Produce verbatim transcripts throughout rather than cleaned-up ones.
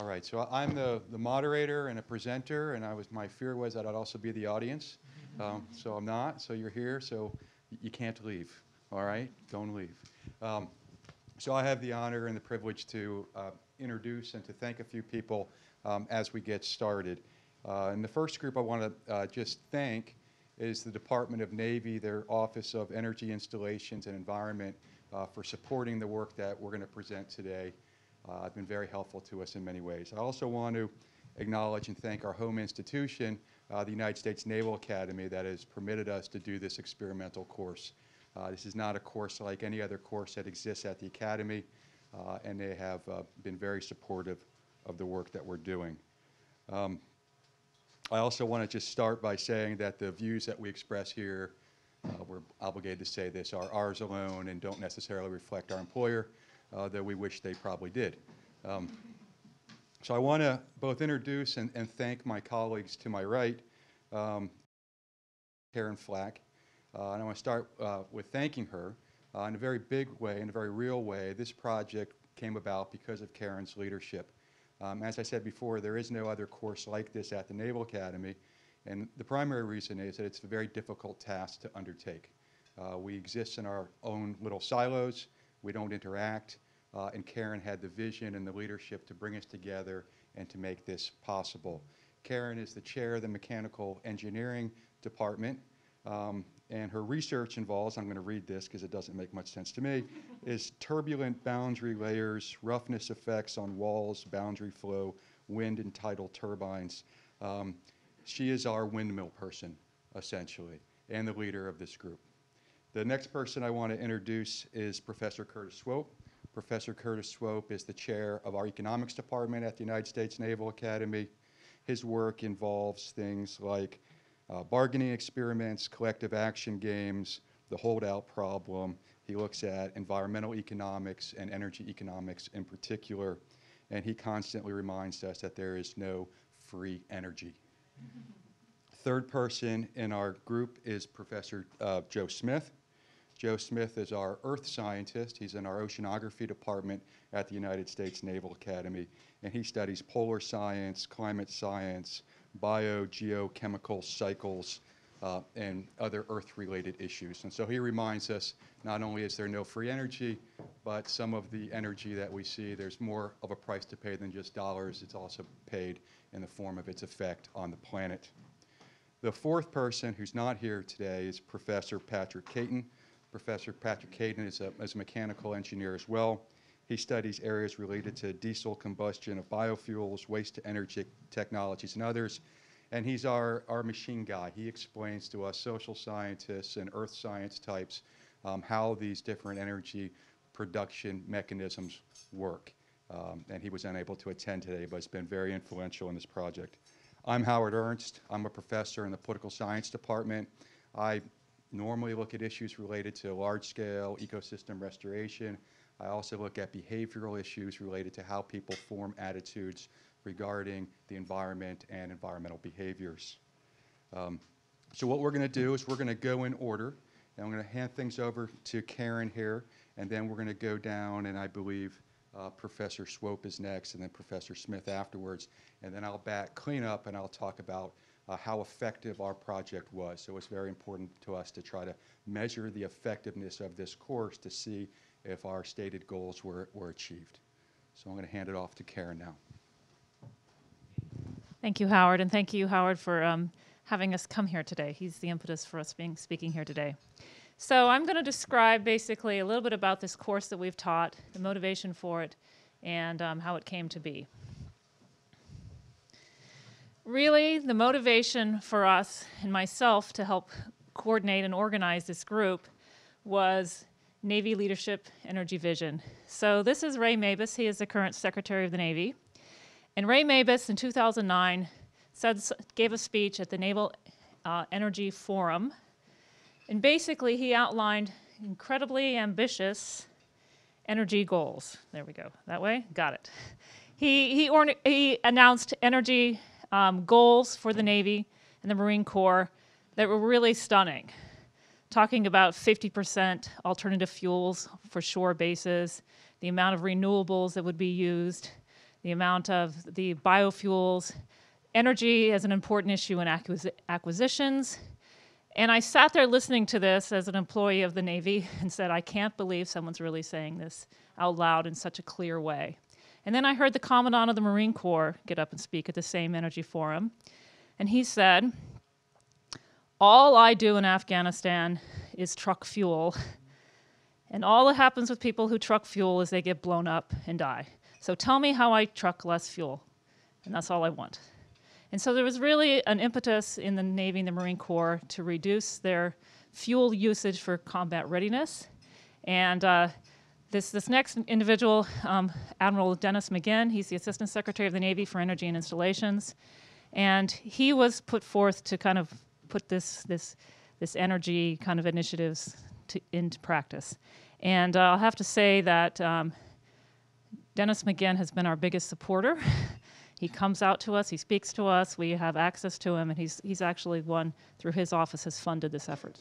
All right, so I'm the, the moderator and a presenter, and I was my fear was that I'd also be the audience. Um, so I'm not, so you're here, so you can't leave, all right? Don't leave. Um, so I have the honor and the privilege to uh, introduce and to thank a few people um, as we get started. Uh, and the first group I want to uh, just thank is the Department of Navy, their Office of Energy Installations and Environment, uh, for supporting the work that we're going to present today. Uh, it's been very helpful to us in many ways. I also want to acknowledge and thank our home institution, uh, the United States Naval Academy, that has permitted us to do this experimental course. Uh, this is not a course like any other course that exists at the Academy, uh, and they have uh, been very supportive of the work that we're doing. Um, I also want to just start by saying that the views that we express here, uh, we're obligated to say this, are ours alone and don't necessarily reflect our employer, uh, though we wish they probably did. Um, so I want to both introduce and, and thank my colleagues to my right, um, Karen Flack, uh, and I want to start uh, with thanking her uh, in a very big way, in a very real way. This project came about because of Karen's leadership. Um, as I said before, there is no other course like this at the Naval Academy, and the primary reason is that it's a very difficult task to undertake. Uh, we exist in our own little silos. We don't interact, uh, and Karen had the vision and the leadership to bring us together and to make this possible. Karen is the chair of the Mechanical Engineering Department, um, and her research involves, I'm going to read this because it doesn't make much sense to me, is turbulent boundary layers, roughness effects on walls, boundary flow, wind and tidal turbines. Um, she is our windmill person, essentially, and the leader of this group. The next person I want to introduce is Professor Kurtis Swope. Professor Kurtis Swope is the chair of our economics department at the United States Naval Academy. His work involves things like uh, bargaining experiments, collective action games, the holdout problem. He looks at environmental economics and energy economics in particular, and he constantly reminds us that there is no free energy. Third person in our group is Professor uh, Joe Smith. Joe Smith is our earth scientist. He's in our oceanography department at the United States Naval Academy, and he studies polar science, climate science, bio-geochemical cycles, uh, and other earth-related issues. And so he reminds us not only is there no free energy, but some of the energy that we see, there's more of a price to pay than just dollars. It's also paid in the form of its effect on the planet. The fourth person who's not here today is Professor Patrick Caton. Professor Patrick Caton is a, is a mechanical engineer as well. He studies areas related to diesel combustion of biofuels, waste-to-energy technologies, and others. And he's our, our machine guy. He explains to us social scientists and earth science types um, how these different energy production mechanisms work. Um, and he was unable to attend today, but has been very influential in this project. I'm Howard Ernst. I'm a professor in the political science department. I normally look at issues related to large-scale ecosystem restoration. I also look at behavioral issues related to how people form attitudes regarding the environment and environmental behaviors. Um, so what we're going to do is we're going to go in order, and I'm going to hand things over to Karen here, and then we're going to go down, and I believe uh, Professor Swope is next, and then Professor Smith afterwards, and then I'll back clean up, and I'll talk about Uh, how effective our project was. So it's very important to us to try to measure the effectiveness of this course to see if our stated goals were, were achieved. So I'm going to hand it off to Karen now. Thank you, Howard, and thank you, Howard, for um, having us come here today. He's the impetus for us being speaking here today. So I'm going to describe basically a little bit about this course that we've taught, the motivation for it, and um, how it came to be. Really, the motivation for us and myself to help coordinate and organize this group was Navy Leadership Energy Vision. So this is Ray Mabus. He is the current Secretary of the Navy. And Ray Mabus in two thousand nine said, gave a speech at the Naval uh, Energy Forum. And basically, he outlined incredibly ambitious energy goals. There we go. That way? Got it. He, he, or, he announced energy Um, goals for the Navy and the Marine Corps that were really stunning. Talking about fifty percent alternative fuels for shore bases, the amount of renewables that would be used, the amount of the biofuels. Energy is an important issue in acquis acquisitions. And I sat there listening to this as an employee of the Navy and said, I can't believe someone's really saying this out loud in such a clear way. And then I heard the Commandant of the Marine Corps get up and speak at the same energy forum. And he said, all I do in Afghanistan is truck fuel. And all that happens with people who truck fuel is they get blown up and die. So tell me how I truck less fuel. And that's all I want. And so there was really an impetus in the Navy and the Marine Corps to reduce their fuel usage for combat readiness. And uh, this, this next individual, um, Admiral Dennis McGinn, he's the Assistant Secretary of the Navy for Energy and Installations. And he was put forth to kind of put this, this, this energy kind of initiatives to, into practice. And uh, I'll have to say that um, Dennis McGinn has been our biggest supporter. He comes out to us, he speaks to us, we have access to him, and he's, he's actually one, through his office, has funded this effort.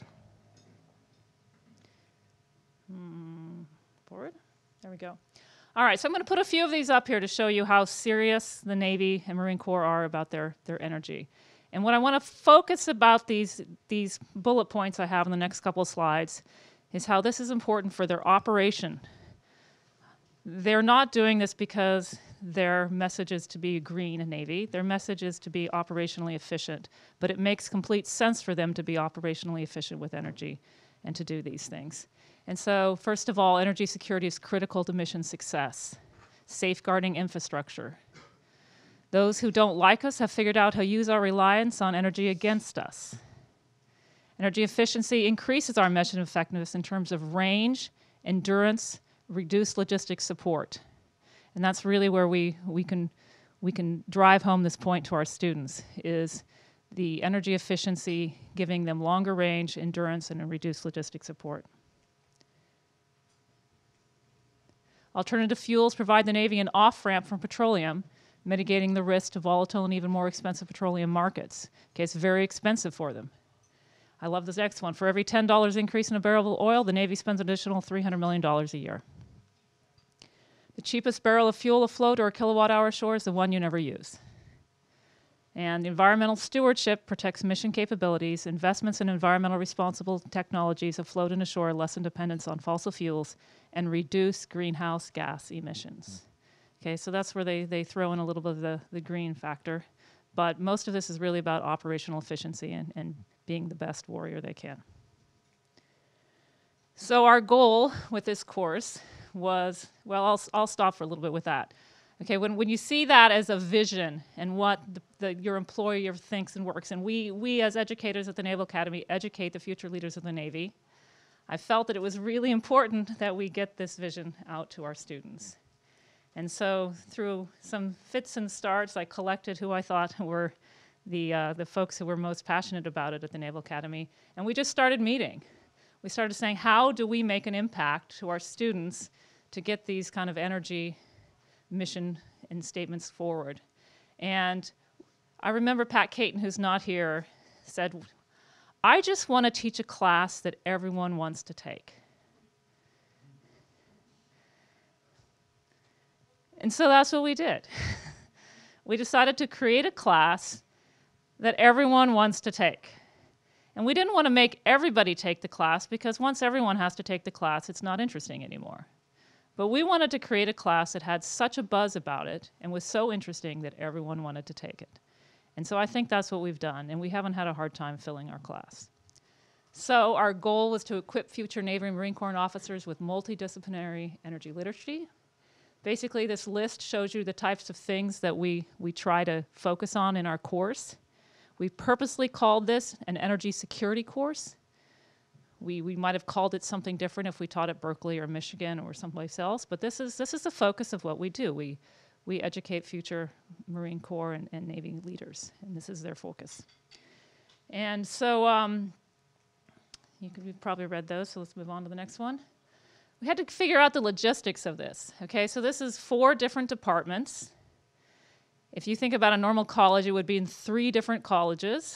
Hmm, forward, there we go. All right, so I'm gonna put a few of these up here to show you how serious the Navy and Marine Corps are about their, their energy. And what I wanna focus about these, these bullet points I have in the next couple of slides is how this is important for their operation. They're not doing this because their message is to be green and Navy. Their message is to be operationally efficient, but it makes complete sense for them to be operationally efficient with energy and to do these things. And so, first of all, energy security is critical to mission success. Safeguarding infrastructure. Those who don't like us have figured out how to use our reliance on energy against us. Energy efficiency increases our mission effectiveness in terms of range, endurance, reduced logistics support. And that's really where we, we, can, we can drive home this point to our students, is the energy efficiency giving them longer range, endurance, and a reduced logistic support. Alternative fuels provide the Navy an off-ramp from petroleum, mitigating the risk to volatile and even more expensive petroleum markets. Okay, it's very expensive for them. I love this next one. For every ten dollars increase in a barrel of oil, the Navy spends an additional three hundred million dollars a year. The cheapest barrel of fuel afloat or a kilowatt hour ashore is the one you never use. And environmental stewardship protects mission capabilities. Investments in environmental responsible technologies afloat and ashore lessen dependence on fossil fuels and reduce greenhouse gas emissions. Okay, so that's where they, they throw in a little bit of the, the green factor. But most of this is really about operational efficiency and, and being the best warrior they can. So our goal with this course was, well, I'll, I'll stop for a little bit with that. Okay, when, when you see that as a vision and what the, the, your employer thinks and works, and we, we as educators at the Naval Academy educate the future leaders of the Navy, I felt that it was really important that we get this vision out to our students. And so through some fits and starts, I collected who I thought were the, uh, the folks who were most passionate about it at the Naval Academy, and we just started meeting. We started saying, how do we make an impact to our students to get these kind of energy mission and statements forward? And I remember Pat Caton, who's not here, said, I just want to teach a class that everyone wants to take. And so that's what we did. We decided to create a class that everyone wants to take. And we didn't want to make everybody take the class, because once everyone has to take the class, it's not interesting anymore. But we wanted to create a class that had such a buzz about it and was so interesting that everyone wanted to take it. And so I think that's what we've done, and we haven't had a hard time filling our class. So our goal was to equip future Navy and Marine Corps officers with multidisciplinary energy literacy. Basically, this list shows you the types of things that we, we try to focus on in our course. We purposely called this an energy security course. We, we might have called it something different if we taught at Berkeley or Michigan or someplace else, but this is, this is the focus of what we do. We, we educate future Marine Corps and, and Navy leaders, and this is their focus. And so um, you could, you've probably read those, so let's move on to the next one. We had to figure out the logistics of this. Okay, so this is four different departments. If you think about a normal college, it would be in three different colleges.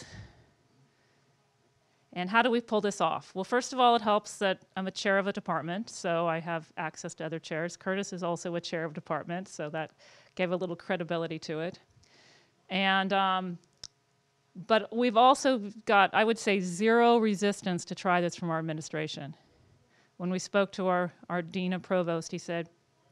And how do we pull this off? Well, first of all, it helps that I'm a chair of a department, so I have access to other chairs. Kurtis is also a chair of department, so that gave a little credibility to it. And, um, but we've also got, I would say, zero resistance to try this from our administration. When we spoke to our, our Dean of Provost, he said,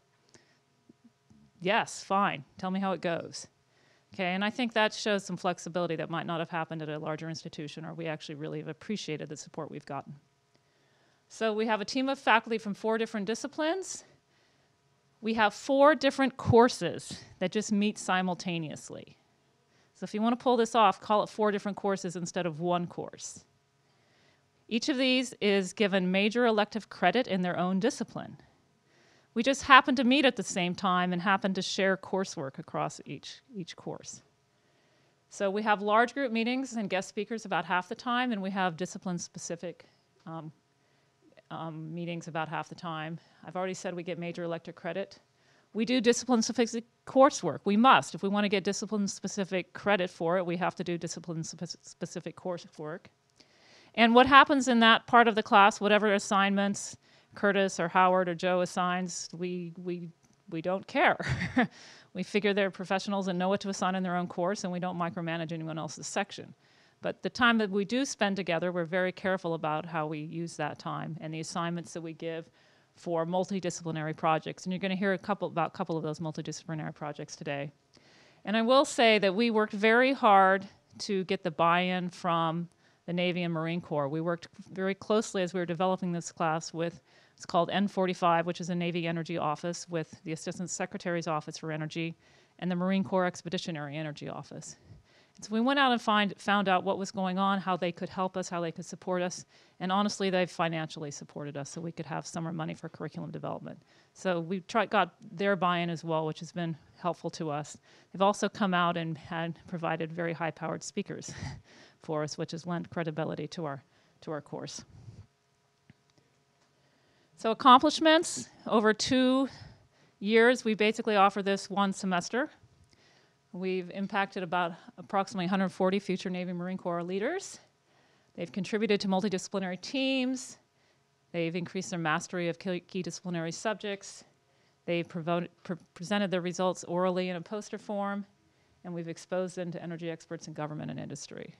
yes, fine, tell me how it goes. Okay, and I think that shows some flexibility that might not have happened at a larger institution, or we actually really have appreciated the support we've gotten. So we have a team of faculty from four different disciplines. We have four different courses that just meet simultaneously. So if you want to pull this off, call it four different courses instead of one course. Each of these is given major elective credit in their own discipline. We just happen to meet at the same time and happen to share coursework across each, each course. So we have large group meetings and guest speakers about half the time, and we have discipline-specific um, um, meetings about half the time. I've already said we get major elective credit. We do discipline-specific coursework. We must. If we want to get discipline-specific credit for it, we have to do discipline-specific coursework. And what happens in that part of the class, whatever assignments Kurtis or Howard or Joe assigns, we, we, we don't care. We figure they're professionals and know what to assign in their own course, and we don't micromanage anyone else's section. But the time that we do spend together, we're very careful about how we use that time and the assignments that we give for multidisciplinary projects. And you're going to hear a couple, about a couple of those multidisciplinary projects today. And I will say that we worked very hard to get the buy-in from the Navy and Marine Corps. We worked very closely as we were developing this class with, it's called N forty-five, which is a Navy Energy Office, with the Assistant Secretary's Office for Energy and the Marine Corps Expeditionary Energy Office. And so we went out and find, found out what was going on, how they could help us, how they could support us, and honestly, they've financially supported us so we could have summer money for curriculum development. So we tried, got their buy-in as well, which has been helpful to us. They've also come out and had provided very high-powered speakers for us, which has lent credibility to our, to our course. So accomplishments, over two years, we basically offer this one semester. We've impacted about approximately one hundred forty future Navy Marine Corps leaders. They've contributed to multidisciplinary teams. They've increased their mastery of key disciplinary subjects. They've pre presented their results orally in a poster form, and we've exposed them to energy experts in government and industry.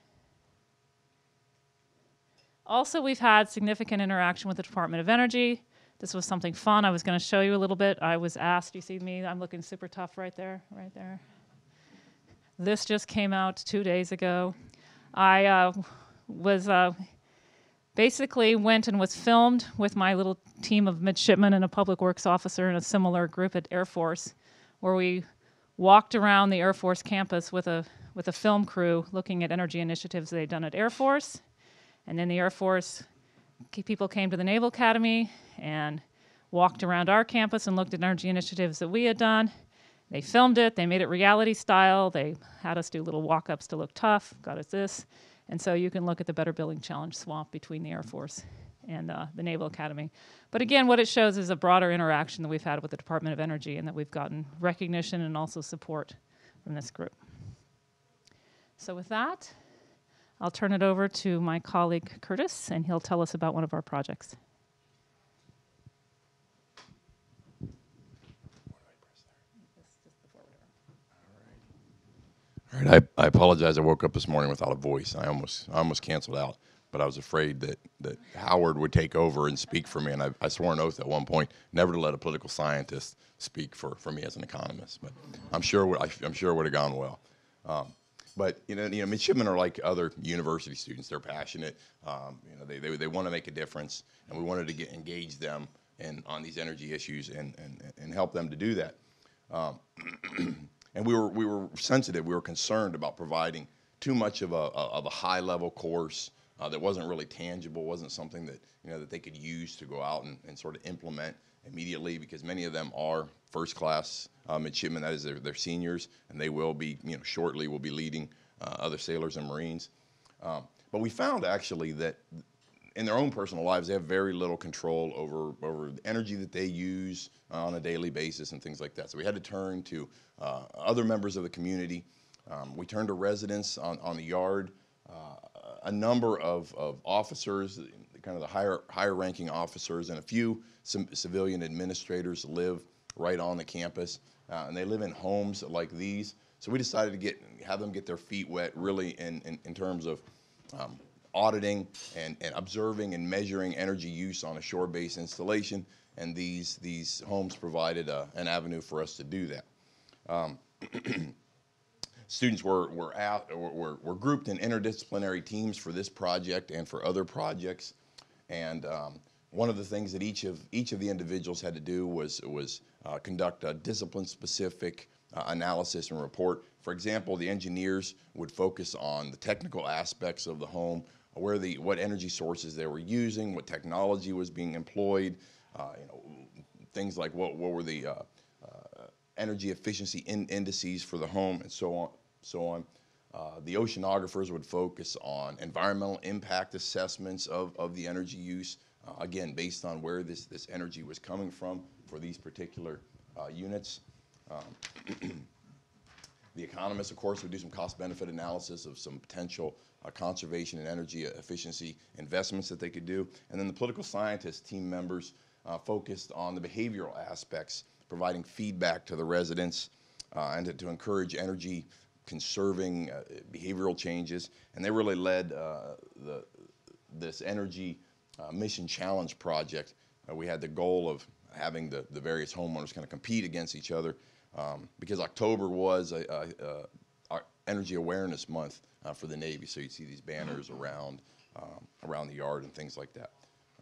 Also, we've had significant interaction with the Department of Energy. This was something fun. I was going to show you a little bit. I was asked, you see me, I'm looking super tough right there, right there. This just came out two days ago. I uh, was uh, basically went and was filmed with my little team of midshipmen and a public works officer and a similar group at Air Force, where we walked around the Air Force campus with a, with a film crew looking at energy initiatives they'd done at Air Force. And then the Air Force people came to the Naval Academy and walked around our campus and looked at energy initiatives that we had done. They filmed it, they made it reality style, they had us do little walk-ups to look tough, got us this. And so you can look at the Better Building Challenge swamp between the Air Force and uh, the Naval Academy. But again, what it shows is a broader interaction that we've had with the Department of Energy and that we've gotten recognition and also support from this group. So with that, I'll turn it over to my colleague Kurtis, and he'll tell us about one of our projects. All right, I, I apologize. I woke up this morning without a voice. I almost I almost canceled out, but I was afraid that, that Howard would take over and speak for me, and I, I swore an oath at one point never to let a political scientist speak for, for me as an economist. But I'm sure I, I'm sure it would have gone well. Um, but you know, you know, midshipmen are like other university students. They're passionate. Um, you know, they they, they want to make a difference, and we wanted to get engage them in on these energy issues and and and help them to do that. Um, And we were we were sensitive. We were concerned about providing too much of a of a high level course uh, that wasn't really tangible, wasn't something that you know that they could use to go out and, and sort of implement immediately. Because many of them are first class uh, midshipmen, that is, they're, they're seniors, and they will be you know shortly will be leading uh, other sailors and Marines. Um, but we found actually that in their own personal lives, they have very little control over, over the energy that they use uh, on a daily basis and things like that. So we had to turn to uh, other members of the community. Um, we turned to residents on, on the yard. Uh, a number of, of officers, kind of the higher, higher ranking officers, and a few civilian administrators live right on the campus, uh, and they live in homes like these. So we decided to get have them get their feet wet, really, in in, in terms of um, auditing and, and observing and measuring energy use on a shore-based installation. And these these homes provided uh, an avenue for us to do that. Um, Students were, were, out, were, were grouped in interdisciplinary teams for this project and for other projects. And um, one of the things that each of, each of the individuals had to do was, was uh, conduct a discipline-specific uh, analysis and report. For example, the engineers would focus on the technical aspects of the home, where the, what energy sources they were using, what technology was being employed, uh, you know, things like what, what were the uh, energy efficiency in indices for the home, and so on. So on. Uh, the oceanographers would focus on environmental impact assessments of, of the energy use, uh, again, based on where this, this energy was coming from for these particular uh, units. Um, the economists, of course, would do some cost-benefit analysis of some potential uh, conservation and energy efficiency investments that they could do. And then the political scientists, team members, uh, focused on the behavioral aspects, providing feedback to the residents uh, and to, to encourage energy conserving uh, behavioral changes. And they really led uh, the, this energy uh, mission challenge project. Uh, we had the goal of having the, the various homeowners kind of compete against each other um, because October was a, a, a, our Energy Awareness Month uh, for the Navy. So you'd see these banners around, um, around the yard and things like that.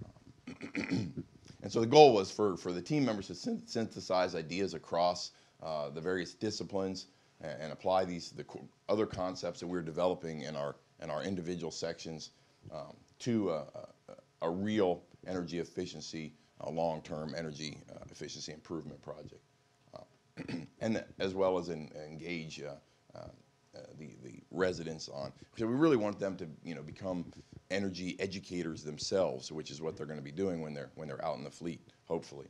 Um, And so the goal was for, for the team members to syn synthesize ideas across uh, the various disciplines and, and apply these the co other concepts that we were developing in our in our individual sections um, to a, a, a real energy efficiency, uh, long-term energy uh, efficiency improvement project, uh, and as well as in, engage uh, uh, uh, the the residents on. So we really want them to you know become energy educators themselves, which is what they're going to be doing when they're when they're out in the fleet, hopefully.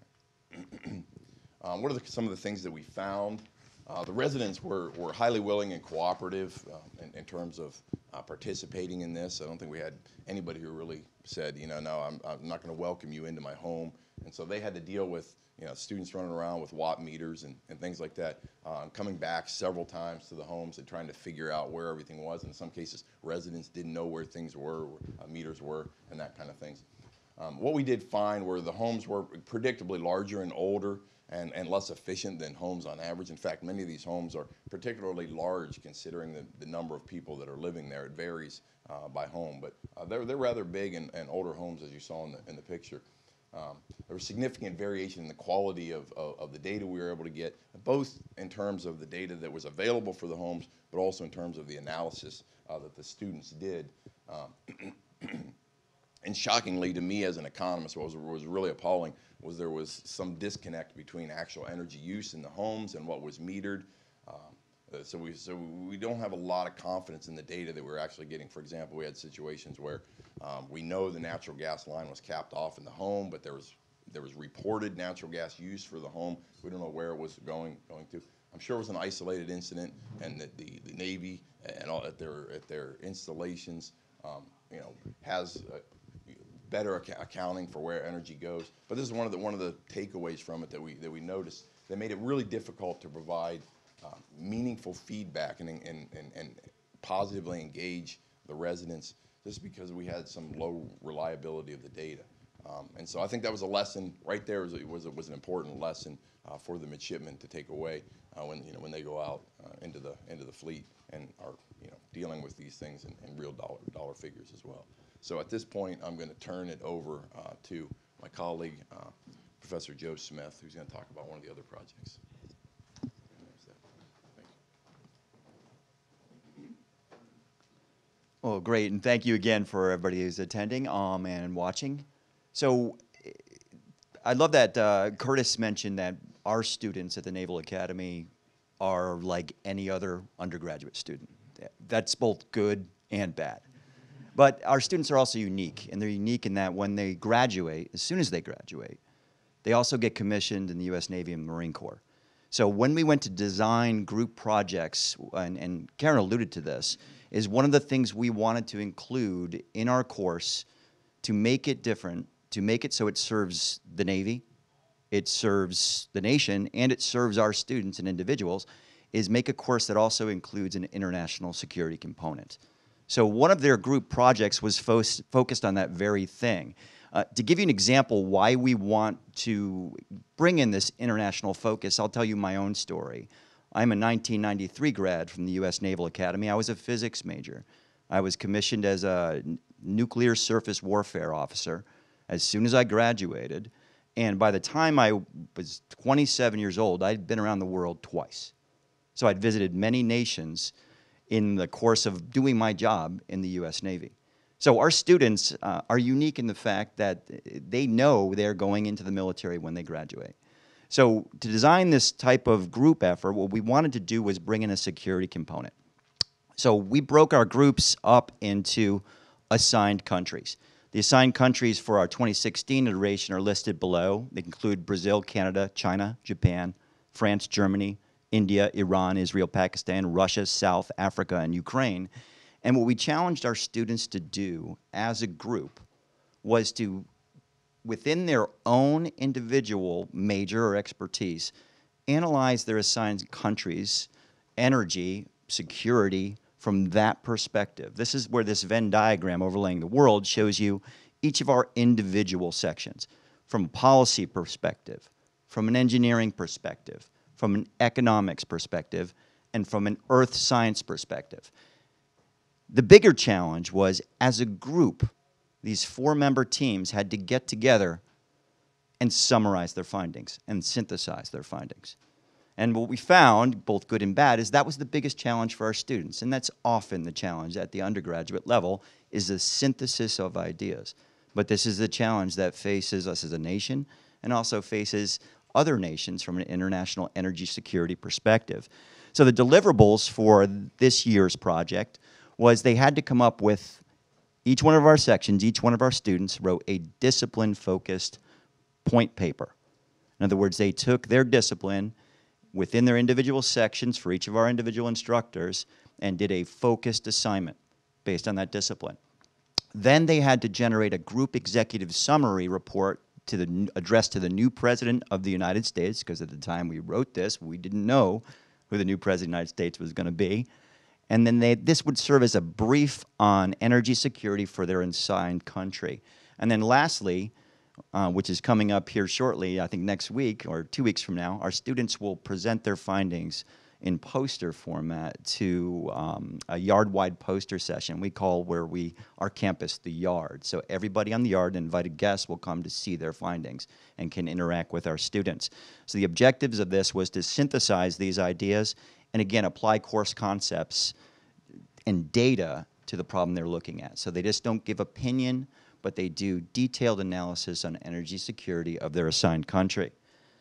um, what are the, some of the things that we found? Uh, the residents were, were highly willing and cooperative um, in, in terms of uh, participating in this. I don't think we had anybody who really said, you know, no, I'm, I'm not going to welcome you into my home. And so they had to deal with, you know, students running around with watt meters and, and things like that, uh, coming back several times to the homes and trying to figure out where everything was. In some cases, residents didn't know where things were, where uh, meters were, and that kind of things. Um, what we did find were the homes were predictably larger and older and, and less efficient than homes on average. In fact, many of these homes are particularly large considering the, the number of people that are living there. It varies uh, by home, but uh, they're, they're rather big and, and older homes, as you saw in the, in the picture. Um, there was significant variation in the quality of, of, of the data we were able to get, both in terms of the data that was available for the homes, but also in terms of the analysis uh, that the students did. Um, and shockingly to me as an economist, what was, was really appalling was there was some disconnect between actual energy use in the homes and what was metered. Um, uh, so, we, so we don't have a lot of confidence in the data that we're actually getting. For example, we had situations where um, we know the natural gas line was capped off in the home, but there was there was reported natural gas use for the home. We don't know where it was going going to. I'm sure it was an isolated incident, and that the, the Navy and all at their at their installations, um, you know, has uh, better ac accounting for where energy goes. But this is one of the one of the takeaways from it that we that we noticed that made it really difficult to provide uh, meaningful feedback and, and and and positively engage the residents, just because we had some low reliability of the data. Um, and so I think that was a lesson right there. Was was, was an important lesson uh, for the midshipmen to take away uh, when you know when they go out uh, into the into the fleet and are you know dealing with these things in, in real dollar dollar figures as well. So at this point, I'm going to turn it over uh, to my colleague, uh, Professor Joe Smith, who's going to talk about one of the other projects. Well, great, and thank you again for everybody who's attending um, and watching. So I love that uh, Kurtis mentioned that our students at the Naval Academy are like any other undergraduate student. That's both good and bad. But our students are also unique, and they're unique in that when they graduate, as soon as they graduate, they also get commissioned in the U S Navy and Marine Corps. So when we went to design group projects, and, and Karen alluded to this, is one of the things we wanted to include in our course to make it different, to make it so it serves the Navy, it serves the nation, and it serves our students and individuals, is make a course that also includes an international security component. So one of their group projects was fo focused on that very thing. Uh, to give you an example why we want to bring in this international focus, I'll tell you my own story. I'm a nineteen ninety-three grad from the U S Naval Academy. I was a physics major. I was commissioned as a nuclear surface warfare officer as soon as I graduated. And by the time I was twenty-seven years old, I'd been around the world twice. So I'd visited many nations in the course of doing my job in the U S Navy. So our students uh, are unique in the fact that they know they're going into the military when they graduate. So to design this type of group effort, what we wanted to do was bring in a security component. So we broke our groups up into assigned countries. The assigned countries for our twenty sixteen iteration are listed below. They include Brazil, Canada, China, Japan, France, Germany, India, Iran, Israel, Pakistan, Russia, South Africa, and Ukraine. And what we challenged our students to do as a group was to, within their own individual major or expertise, analyze their assigned countries' energy, security, from that perspective. This is where this Venn diagram overlaying the world shows you each of our individual sections, from a policy perspective, from an engineering perspective, from an economics perspective, and from an earth science perspective. The bigger challenge was, as a group, these four-member teams had to get together and summarize their findings and synthesize their findings. And what we found, both good and bad, is that was the biggest challenge for our students. And that's often the challenge at the undergraduate level, is the synthesis of ideas. But this is the challenge that faces us as a nation and also faces other nations from an international energy security perspective. So the deliverables for this year's project was they had to come up with, each one of our sections, each one of our students wrote a discipline-focused point paper. In other words, they took their discipline within their individual sections for each of our individual instructors and did a focused assignment based on that discipline. Then they had to generate a group executive summary report to the, addressed to the new President of the United States, because at the time we wrote this, we didn't know who the new President of the United States was going to be. And then they, this would serve as a brief on energy security for their assigned country. And then lastly, Uh, which is coming up here shortly, I think next week or two weeks from now, our students will present their findings in poster format to um, a yard-wide poster session we call where we, our campus, the yard. So everybody on the yard, invited guests, will come to see their findings and can interact with our students. So the objectives of this was to synthesize these ideas and, again, apply course concepts and data to the problem they're looking at. So they just don't give opinion, but they do detailed analysis on energy security of their assigned country.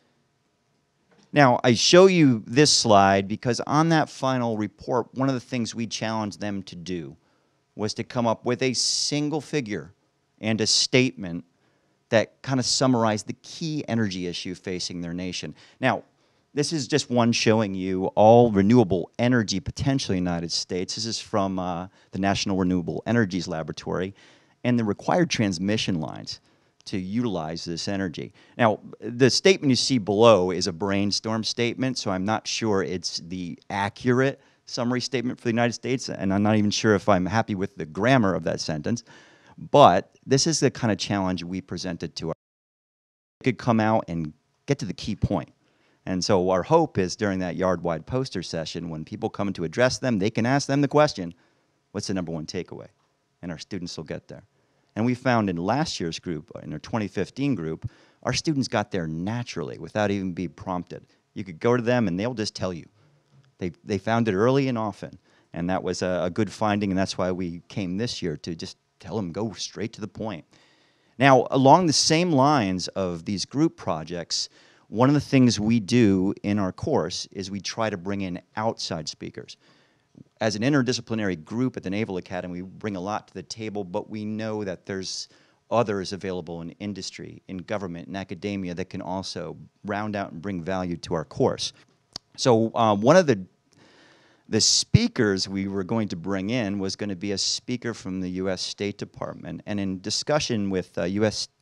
Now, I show you this slide because on that final report, one of the things we challenged them to do was to come up with a single figure and a statement that kind of summarized the key energy issue facing their nation. Now, this is just one showing you all renewable energy potentially in the United States. This is from uh, the National Renewable Energies Laboratory, and the required transmission lines to utilize this energy. Now, the statement you see below is a brainstorm statement, so I'm not sure it's the accurate summary statement for the United States, and I'm not even sure if I'm happy with the grammar of that sentence, but this is the kind of challenge we presented to our students. We could come out and get to the key point. And so our hope is during that yard-wide poster session, when people come to address them, they can ask them the question, what's the number one takeaway? And our students will get there. And we found in last year's group, in our twenty fifteen group, our students got there naturally without even being prompted. You could go to them and they'll just tell you. They, they found it early and often. And that was a, a good finding, and that's why we came this year to just tell them, go straight to the point. Now, along the same lines of these group projects, one of the things we do in our course is we try to bring in outside speakers. As an interdisciplinary group at the Naval Academy, we bring a lot to the table, but we know that there's others available in industry, in government, in academia that can also round out and bring value to our course. So uh, one of the, the speakers we were going to bring in was going to be a speaker from the U S State Department. And in discussion with uh, U S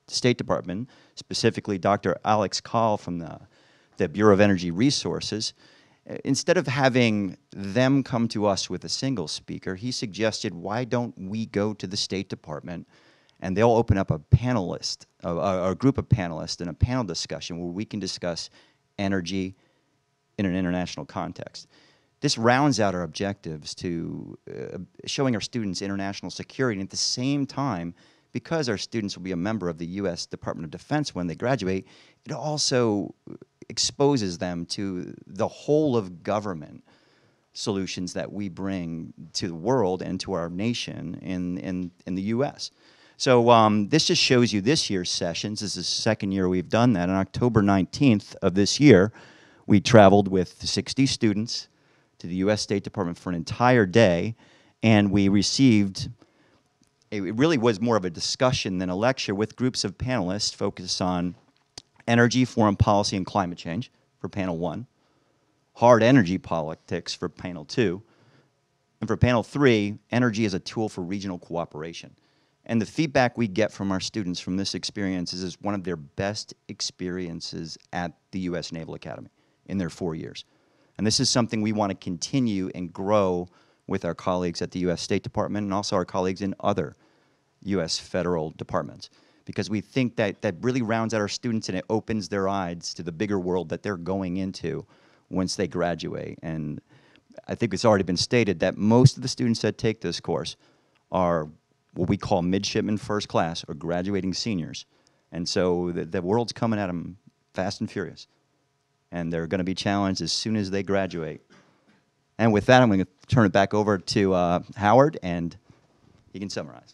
State Department, specifically Doctor Alex Call from the, the Bureau of Energy Resources, uh, instead of having them come to us with a single speaker, he suggested, why don't we go to the State Department and they'll open up a panelist, a, a, a group of panelists and a panel discussion where we can discuss energy in an international context. This rounds out our objectives to uh, showing our students international security, and at the same time, because our students will be a member of the U S Department of Defense when they graduate, it also exposes them to the whole of government solutions that we bring to the world and to our nation in, in, in the U S So um, this just shows you this year's sessions. This is the second year we've done that. On October nineteenth of this year, we traveled with sixty students to the U S State Department for an entire day, and we received, it really was more of a discussion than a lecture with groups of panelists focused on energy, foreign policy, and climate change for panel one, hard energy politics for panel two, and for panel three, energy as a tool for regional cooperation. And the feedback we get from our students from this experience is it's one of their best experiences at the U S Naval Academy in their four years. And this is something we want to continue and grow with our colleagues at the U S State Department and also our colleagues in other U S federal departments, because we think that that really rounds out our students and it opens their eyes to the bigger world that they're going into once they graduate. And I think it's already been stated that most of the students that take this course are what we call midshipmen first class or graduating seniors. And so the, the world's coming at them fast and furious. And they're going to be challenged as soon as they graduate. And with that, I'm going to turn it back over to uh, Howard, and he can summarize.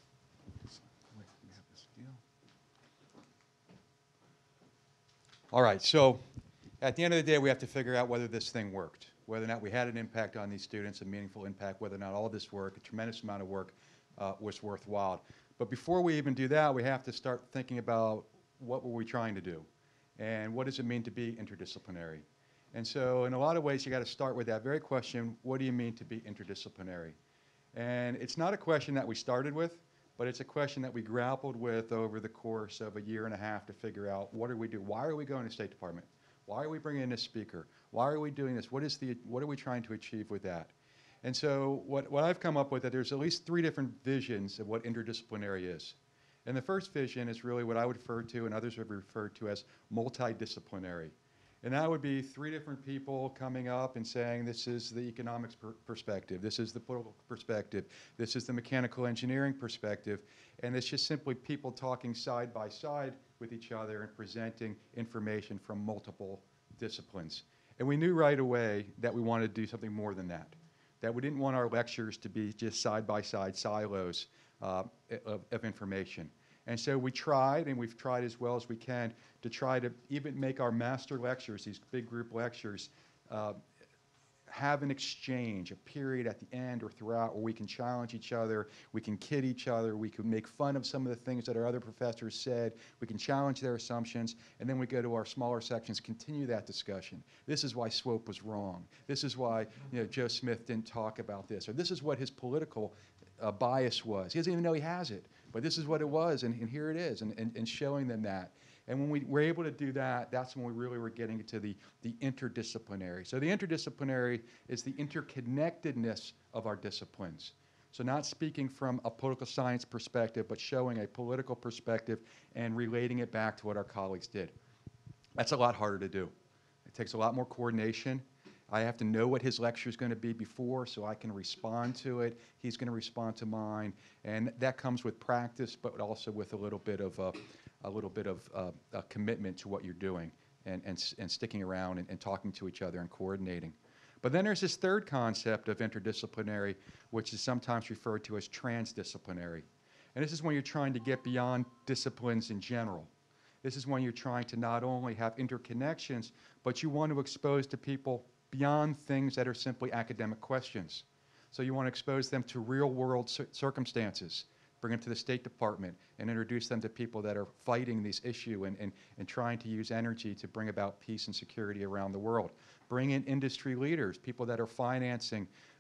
All right, so at the end of the day, we have to figure out whether this thing worked, whether or not we had an impact on these students, a meaningful impact, whether or not all this work, a tremendous amount of work, uh, was worthwhile. But before we even do that, we have to start thinking about what were we trying to do, and what does it mean to be interdisciplinary. And so in a lot of ways, you got to start with that very question, what do you mean to be interdisciplinary? And it's not a question that we started with, but it's a question that we grappled with over the course of a year and a half to figure out what do we do? Why are we going to State Department? Why are we bringing in this speaker? Why are we doing this? What is the, what are we trying to achieve with that? And so what, what I've come up with, that there's at least three different visions of what interdisciplinary is. And the first vision is really what I would refer to and others would refer to as multidisciplinary. And that would be three different people coming up and saying, this is the economics per perspective, this is the political perspective, this is the mechanical engineering perspective, and it's just simply people talking side by side with each other and presenting information from multiple disciplines. And we knew right away that we wanted to do something more than that, that we didn't want our lectures to be just side by side silos uh, of, of information. And so we tried, and we've tried as well as we can, to try to even make our master lectures, these big group lectures, uh, have an exchange, a period at the end or throughout where we can challenge each other, we can kid each other, we can make fun of some of the things that our other professors said, we can challenge their assumptions, and then we go to our smaller sections, continue that discussion. This is why Swope was wrong. This is why, you know, Joe Smith didn't talk about this, or this is what his political uh, bias was. He doesn't even know he has it. But this is what it was, and, and here it is, and, and, and showing them that. And when we were able to do that, that's when we really were getting into the, the interdisciplinary. So the interdisciplinary is the interconnectedness of our disciplines. So not speaking from a political science perspective, but showing a political perspective and relating it back to what our colleagues did. That's a lot harder to do. It takes a lot more coordination. I have to know what his lecture is going to be before so I can respond to it. He's going to respond to mine. And that comes with practice, but also with a little bit of, uh, a, little bit of uh, a commitment to what you're doing and, and, and sticking around and, and talking to each other and coordinating. But then there's this third concept of interdisciplinary, which is sometimes referred to as transdisciplinary. And this is when you're trying to get beyond disciplines in general. This is when you're trying to not only have interconnections, but you want to expose to people beyond things that are simply academic questions. So you want to expose them to real-world cir circumstances, bring them to the State Department, and introduce them to people that are fighting this issue and, and, and trying to use energy to bring about peace and security around the world. Bring in industry leaders, people that are financing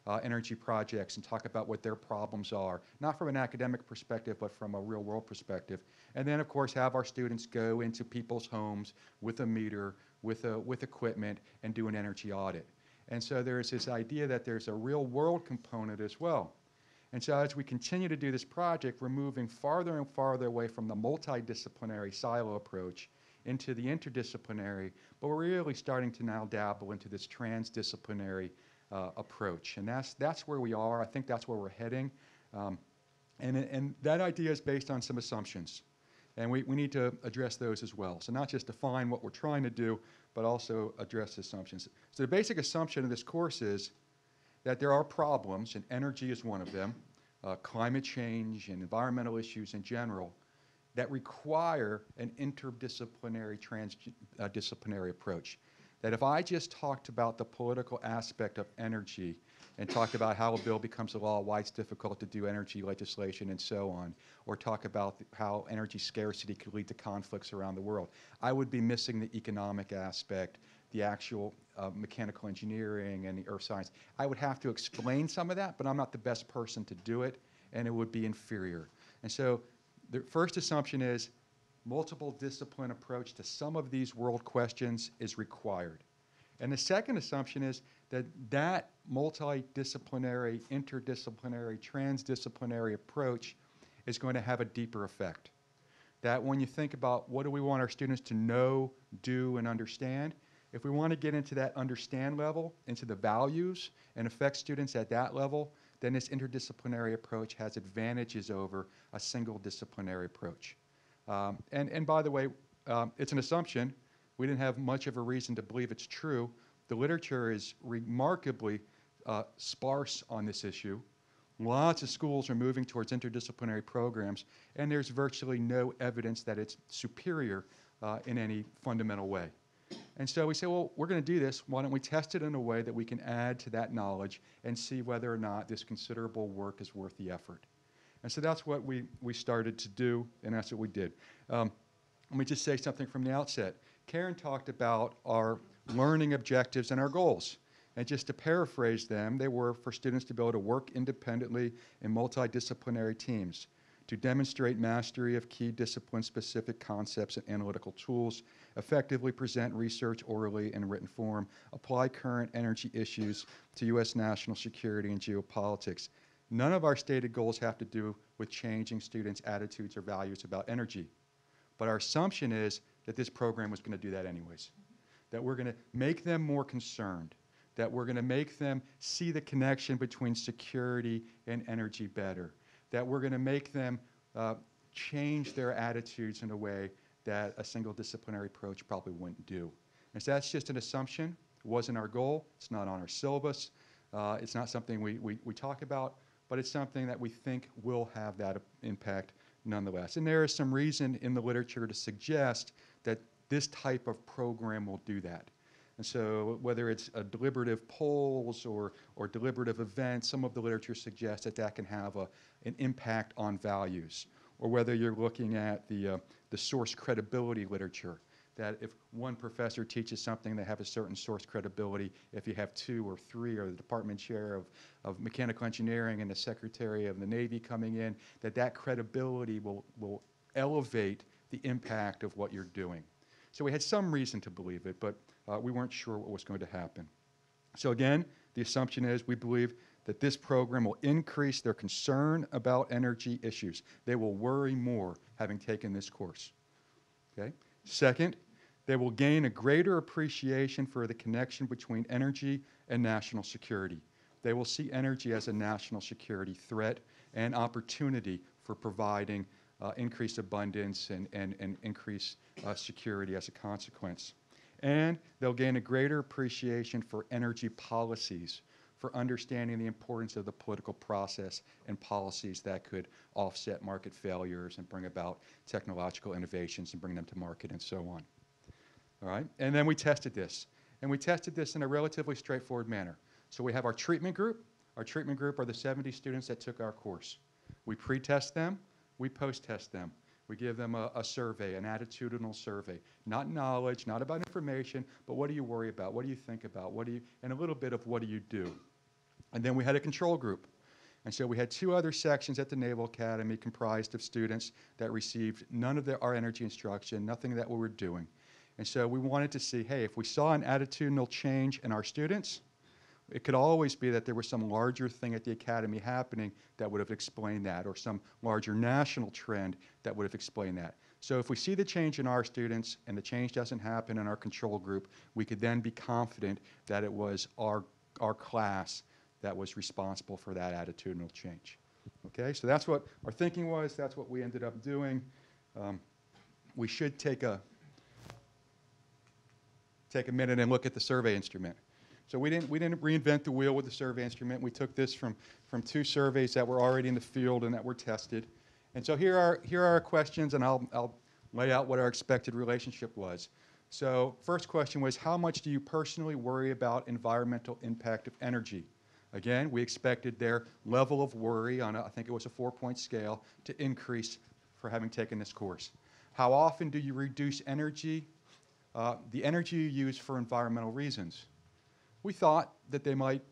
uh, energy projects and talk about what their problems are, not from an academic perspective, but from a real world perspective. And then, of course, have our students go into people's homes with a meter, with, a, with equipment, and do an energy audit. And so there's this idea that there's a real world component as well. And so as we continue to do this project, we're moving farther and farther away from the multidisciplinary silo approach into the interdisciplinary, but we're really starting to now dabble into this transdisciplinary uh, approach. And that's, that's where we are. I think that's where we're heading. Um, and, and that idea is based on some assumptions. And we, we need to address those as well. So not just define what we're trying to do, but also address assumptions. So the basic assumption of this course is that there are problems, and energy is one of them, uh, climate change and environmental issues in general, that require an interdisciplinary, transdisciplinary approach. That if I just talked about the political aspect of energy and talked about how a bill becomes a law, why it's difficult to do energy legislation and so on, or talk about the, how energy scarcity could lead to conflicts around the world, I would be missing the economic aspect, the actual uh, mechanical engineering and the earth science. I would have to explain some of that, but I'm not the best person to do it, and it would be inferior. And so the first assumption is multiple discipline approach to some of these world questions is required. And the second assumption is that that multidisciplinary, interdisciplinary, transdisciplinary approach is going to have a deeper effect. That when you think about what do we want our students to know, do, and understand, if we want to get into that understand level, into the values, and affect students at that level, then this interdisciplinary approach has advantages over a single disciplinary approach. Um, and, and by the way, um, it's an assumption. We didn't have much of a reason to believe it's true. The literature is remarkably uh, sparse on this issue. Lots of schools are moving towards interdisciplinary programs, and there's virtually no evidence that it's superior uh, in any fundamental way. And so we say, well, we're going to do this. Why don't we test it in a way that we can add to that knowledge and see whether or not this considerable work is worth the effort. And so that's what we, we started to do, and that's what we did. Um, let me just say something from the outset. Karen talked about our learning objectives and our goals. And just to paraphrase them, they were for students to be able to work independently in multidisciplinary teams, to demonstrate mastery of key discipline-specific concepts and analytical tools, effectively present research orally in written form, apply current energy issues to U S national security and geopolitics. None of our stated goals have to do with changing students' attitudes or values about energy. But our assumption is that this program was going to do that anyways, that we're going to make them more concerned, that we're going to make them see the connection between security and energy better, that we're going to make them uh, change their attitudes in a way that a single disciplinary approach probably wouldn't do. And so that's just an assumption. It wasn't our goal. It's not on our syllabus. Uh, it's not something we, we, we talk about, but it's something that we think will have that impact nonetheless. And there is some reason in the literature to suggest that this type of program will do that. And so whether it's a deliberative polls or, or deliberative events, some of the literature suggests that that can have a, an impact on values. Or whether you're looking at the, uh, the source credibility literature, that if one professor teaches something, they have a certain source credibility. If you have two or three, or the department chair of, of mechanical engineering and the secretary of the Navy coming in, that that credibility will, will elevate the impact of what you're doing. So we had some reason to believe it, but uh, we weren't sure what was going to happen. So again, the assumption is we believe that this program will increase their concern about energy issues. They will worry more having taken this course. Okay? Second, they will gain a greater appreciation for the connection between energy and national security. They will see energy as a national security threat and opportunity for providing uh, increased abundance and, and, and increased uh, security as a consequence. And they'll gain a greater appreciation for energy policies, for understanding the importance of the political process and policies that could offset market failures and bring about technological innovations and bring them to market and so on. All right? And then we tested this. And we tested this in a relatively straightforward manner. So we have our treatment group. Our treatment group are the seventy students that took our course. We pre-test them. We post-test them. We give them a, a survey, an attitudinal survey. Not knowledge, not about information, but what do you worry about? What do you think about? What do you, and a little bit of what do you do? And then we had a control group. And so we had two other sections at the Naval Academy comprised of students that received none of the, our energy instruction, nothing that we were doing. And so we wanted to see, hey, if we saw an attitudinal change in our students, it could always be that there was some larger thing at the academy happening that would have explained that, or some larger national trend that would have explained that. So if we see the change in our students and the change doesn't happen in our control group, we could then be confident that it was our, our class that was responsible for that attitudinal change. Okay, so that's what our thinking was. That's what we ended up doing. Um, we should take a, take a minute and look at the survey instrument. So we didn't, we didn't reinvent the wheel with the survey instrument. We took this from, from two surveys that were already in the field and that were tested. And so here are, here are our questions, and I'll, I'll lay out what our expected relationship was. So first question was, how much do you personally worry about environmental impact of energy? Again, we expected their level of worry on, a, I think it was a four-point scale, to increase for having taken this course. How often do you reduce energy, uh, the energy you use for environmental reasons? We thought that they might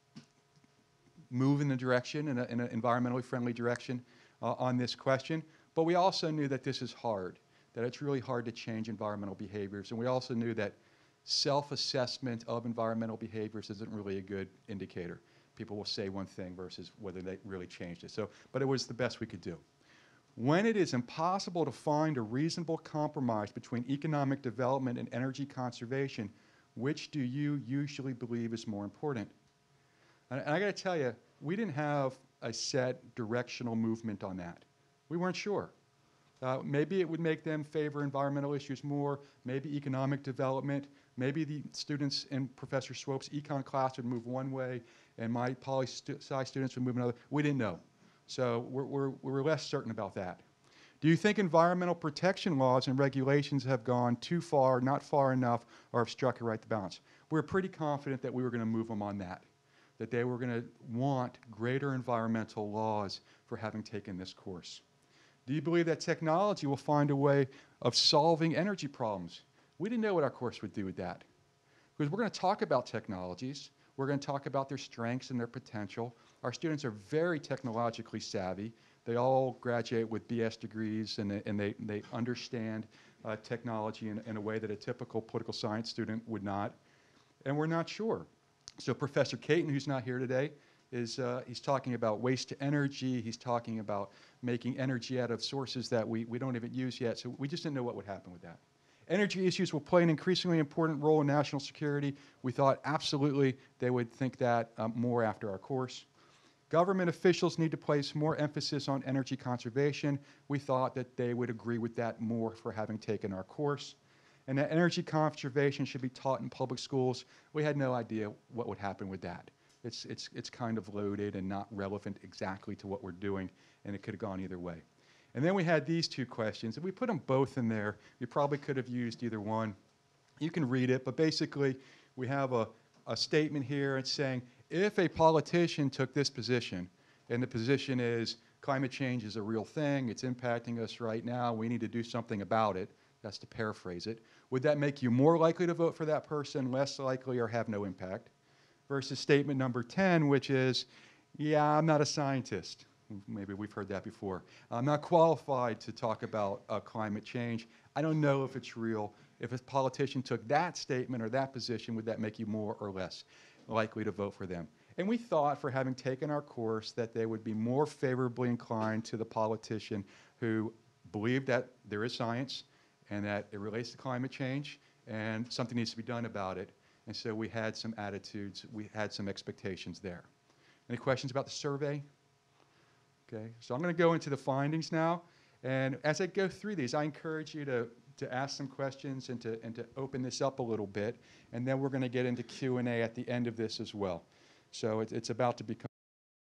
move in the direction, in, a, in an environmentally friendly direction uh, on this question, but we also knew that this is hard, that it's really hard to change environmental behaviors, and we also knew that self-assessment of environmental behaviors isn't really a good indicator. People will say one thing versus whether they really changed it. So, but it was the best we could do. When it is impossible to find a reasonable compromise between economic development and energy conservation, which do you usually believe is more important? And, and I got to tell you, we didn't have a set directional movement on that. We weren't sure. Uh, maybe it would make them favor environmental issues more, maybe economic development, maybe the students in Professor Swope's econ class would move one way and my poli-sci students would move another. We didn't know. So we're, we're, we're less certain about that. Do you think environmental protection laws and regulations have gone too far, not far enough, or have struck a right balance? We're pretty confident that we were going to move them on that, that they were going to want greater environmental laws for having taken this course. Do you believe that technology will find a way of solving energy problems? We didn't know what our course would do with that. Because we're going to talk about technologies. We're going to talk about their strengths and their potential. Our students are very technologically savvy. They all graduate with B S degrees, and they, and they, they understand uh, technology in, in a way that a typical political science student would not. And we're not sure. So Professor Caton, who's not here today, is uh, he's talking about waste to energy. He's talking about making energy out of sources that we, we don't even use yet. So we just didn't know what would happen with that. Energy issues will play an increasingly important role in national security. We thought absolutely they would think that um, more after our course. Government officials need to place more emphasis on energy conservation. We thought that they would agree with that more for having taken our course. And that energy conservation should be taught in public schools. We had no idea what would happen with that. It's, it's, it's kind of loaded and not relevant exactly to what we're doing, and it could have gone either way. And then we had these two questions, and we put them both in there. You probably could have used either one. You can read it, but basically we have a, a statement here. It's saying, if a politician took this position, and the position is climate change is a real thing, it's impacting us right now, we need to do something about it, that's to paraphrase it, would that make you more likely to vote for that person, less likely, or have no impact? Versus statement number ten, which is, yeah, I'm not a scientist. Maybe we've heard that before. I'm not qualified to talk about uh, climate change. I don't know if it's real. If a politician took that statement or that position, would that make you more or less likely to vote for them? And we thought, for having taken our course, that they would be more favorably inclined to the politician who believed that there is science and that it relates to climate change and something needs to be done about it. And so we had some attitudes, we had some expectations there. Any questions about the survey? Okay, so I'm going to go into the findings now. And as I go through these, I encourage you to, to ask some questions and to, and to open this up a little bit. And then we're going to get into Q and A at the end of this as well. So it, it's about to become.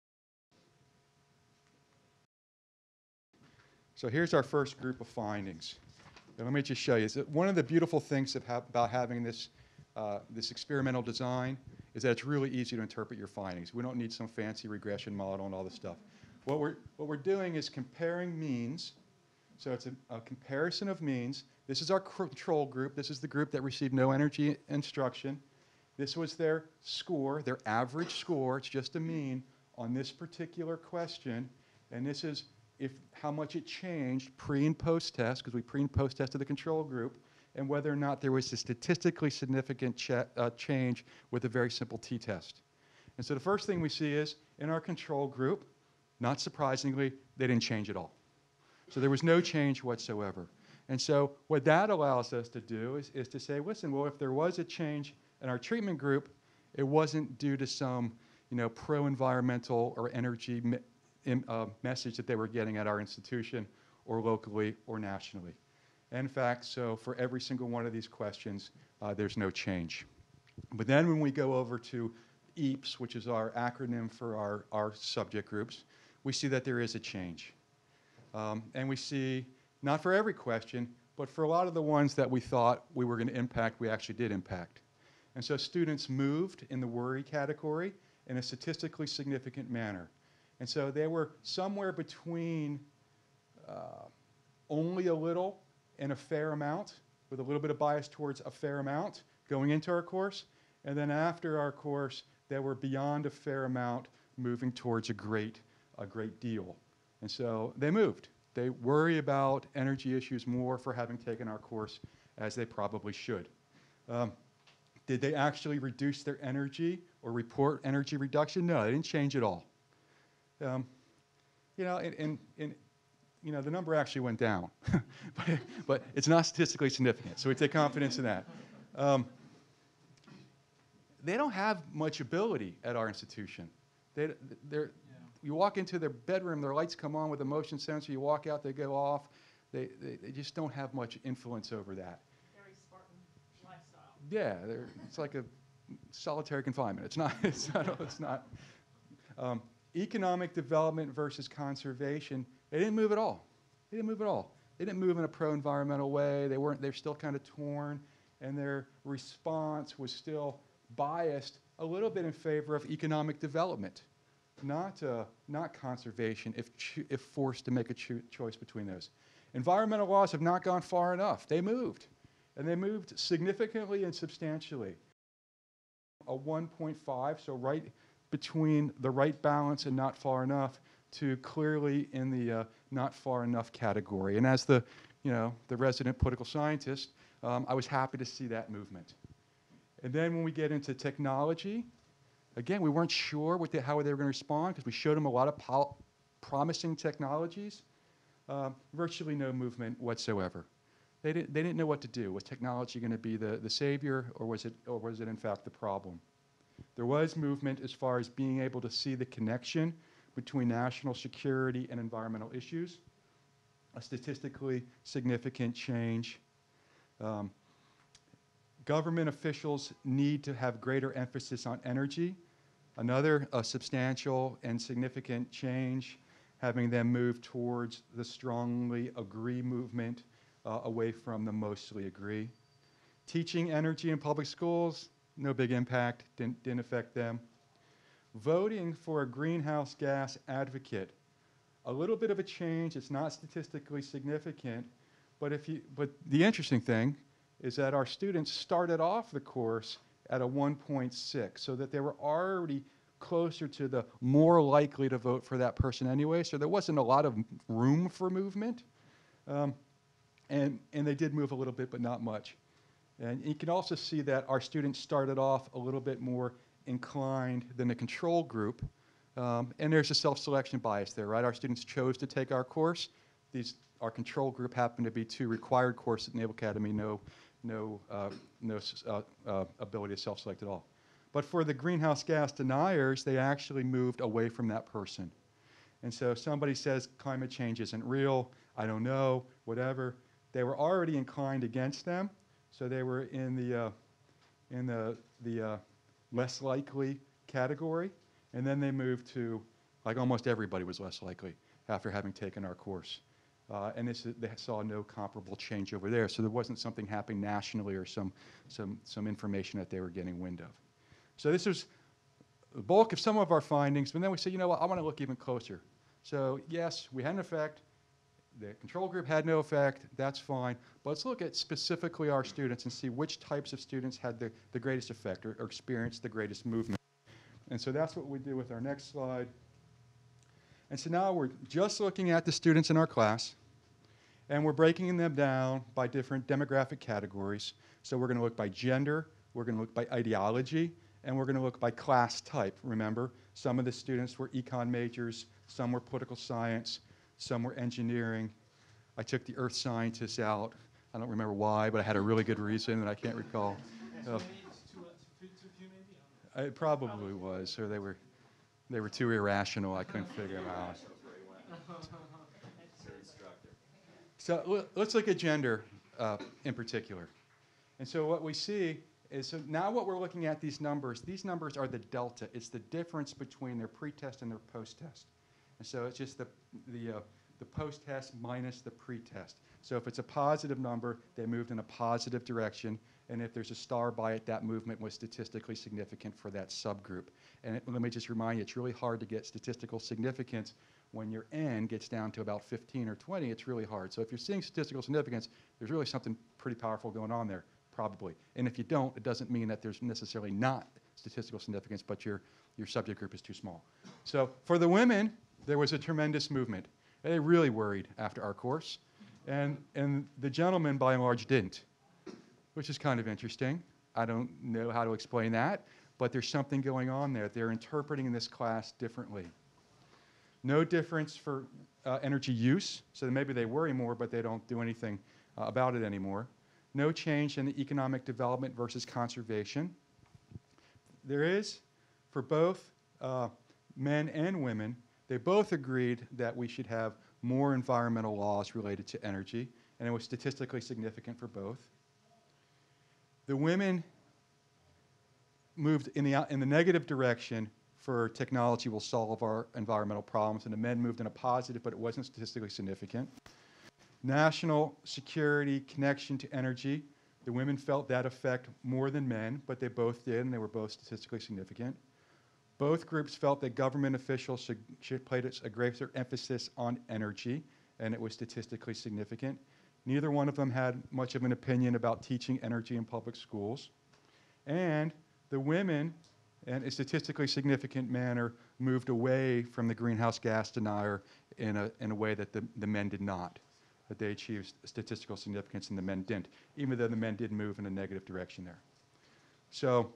So here's our first group of findings. And let me just show you. So one of the beautiful things of ha about having this, uh, this experimental design is that it's really easy to interpret your findings. We don't need some fancy regression model and all this stuff. What we're, what we're doing is comparing means. So it's a, a comparison of means. This is our control group. This is the group that received no energy instruction. This was their score, their average score. It's just a mean on this particular question. And this is if how much it changed pre and post test, because we pre and post tested the control group, and whether or not there was a statistically significant ch uh, change with a very simple t-test. And so the first thing we see is in our control group, not surprisingly, they didn't change at all. So there was no change whatsoever. And so what that allows us to do is, is to say, listen, well, if there was a change in our treatment group, it wasn't due to some, you know, pro-environmental or energy me in, uh, message that they were getting at our institution or locally or nationally. And in fact, so for every single one of these questions, uh, there's no change. But then when we go over to E A P S, which is our acronym for our, our subject groups, we see that there is a change. Um, and we see, not for every question, but for a lot of the ones that we thought we were going to impact, we actually did impact. And so students moved in the worry category in a statistically significant manner. And so they were somewhere between uh, only a little and a fair amount, with a little bit of bias towards a fair amount going into our course. And then after our course, they were beyond a fair amount, moving towards a great, a great deal. And so they moved. They worry about energy issues more for having taken our course, as they probably should. Um, did they actually reduce their energy or report energy reduction? No, they didn't change at all. Um, you know, and, and, and you know, the number actually went down, but, but it's not statistically significant, so we take confidence in that. Um, they don't have much ability at our institution. They, they're, yeah. You walk into their bedroom, their lights come on with a motion sensor, you walk out, they go off. They, they, they just don't have much influence over that. Very Spartan lifestyle. Yeah, it's like a solitary confinement. It's not, it's not, it's not. Um, economic development versus conservation, they didn't move at all. They didn't move at all. They didn't move in a pro-environmental way. They weren't, they're still kind of torn, and their response was still biased a little bit in favor of economic development, not, uh, not conservation if, if forced to make a cho choice between those. Environmental laws have not gone far enough. They moved, and they moved significantly and substantially. A one point five, so right between the right balance and not far enough, to clearly in the uh, not far enough category. And as the, you know, the resident political scientist, um, I was happy to see that movement. And then when we get into technology, again, we weren't sure what the, how they were going to respond, because we showed them a lot of promising technologies. Um, virtually no movement whatsoever. They didn't, they didn't know what to do. Was technology going to be the, the savior, or was it, or was it in fact the problem? There was movement as far as being able to see the connection between national security and environmental issues, a statistically significant change. Um, government officials need to have greater emphasis on energy, another uh, substantial and significant change, having them move towards the strongly agree movement uh, away from the mostly agree. Teaching energy in public schools, no big impact, didn't, didn't affect them. Voting for a greenhouse gas advocate, a little bit of a change. It's not statistically significant, but if you, but the interesting thing is that our students started off the course at a one point six, so that they were already closer to the more likely to vote for that person anyway, so there wasn't a lot of room for movement. Um, and, and they did move a little bit, but not much. And you can also see that our students started off a little bit more inclined than the control group. Um, and there's a self-selection bias there, right? Our students chose to take our course. These, our control group happened to be two required courses at Naval Academy, no, no, uh, no uh, uh, ability to self-select at all. But for the greenhouse gas deniers, they actually moved away from that person. And so if somebody says climate change isn't real, I don't know, whatever, they were already inclined against them. So they were in the, uh, in the, the uh, less likely category. And then they moved to, like almost everybody was less likely after having taken our course. Uh, and this, they saw no comparable change over there. So there wasn't something happening nationally or some, some, some information that they were getting wind of. So this was the bulk of some of our findings, but then we said, you know what, I want to look even closer. So yes, we had an effect. the control group had no effect, that's fine. But let's look at specifically our students and see which types of students had the, the greatest effect or, or experienced the greatest movement. And so that's what we do with our next slide. And so now we're just looking at the students in our class, and we're breaking them down by different demographic categories. So we're going to look by gender, we're going to look by ideology, and we're going to look by class type. Remember, some of the students were econ majors, some were political science, some were engineering. I took the earth scientists out. I don't remember why, but I had a really good reason, and I can't recall. Uh, it probably was, or they were, they were too irrational. I couldn't figure them out. So l- let's look at gender uh, in particular. And so what we see is, so now what we're looking at these numbers, these numbers are the delta. It's the difference between their pre-test and their post-test. And so it's just the, the, uh, the post-test minus the pre-test. So if it's a positive number, they moved in a positive direction. And if there's a star by it, that movement was statistically significant for that subgroup. And it, let me just remind you, it's really hard to get statistical significance when your n gets down to about fifteen or twenty. It's really hard. So if you're seeing statistical significance, there's really something pretty powerful going on there, probably. And if you don't, it doesn't mean that there's necessarily not statistical significance, but your, your subject group is too small. So for the women, there was a tremendous movement. And they really worried after our course. And, and the gentlemen, by and large, didn't, which is kind of interesting. I don't know how to explain that, but there's something going on there. They're interpreting this class differently. No difference for uh, energy use, so maybe they worry more, but they don't do anything uh, about it anymore. No change in the economic development versus conservation. There is, for both uh, men and women, they both agreed that we should have more environmental laws related to energy, and it was statistically significant for both. The women moved in the, in the negative direction for technology will solve our environmental problems, and the men moved in a positive, but it wasn't statistically significant. National security connection to energy, the women felt that effect more than men, but they both did, and they were both statistically significant. Both groups felt that government officials should, should place a greater emphasis on energy, and it was statistically significant. Neither one of them had much of an opinion about teaching energy in public schools. And the women, in a statistically significant manner, moved away from the greenhouse gas denier in a, in a way that the, the men did not. That they achieved statistical significance and the men didn't, even though the men did move in a negative direction there. So,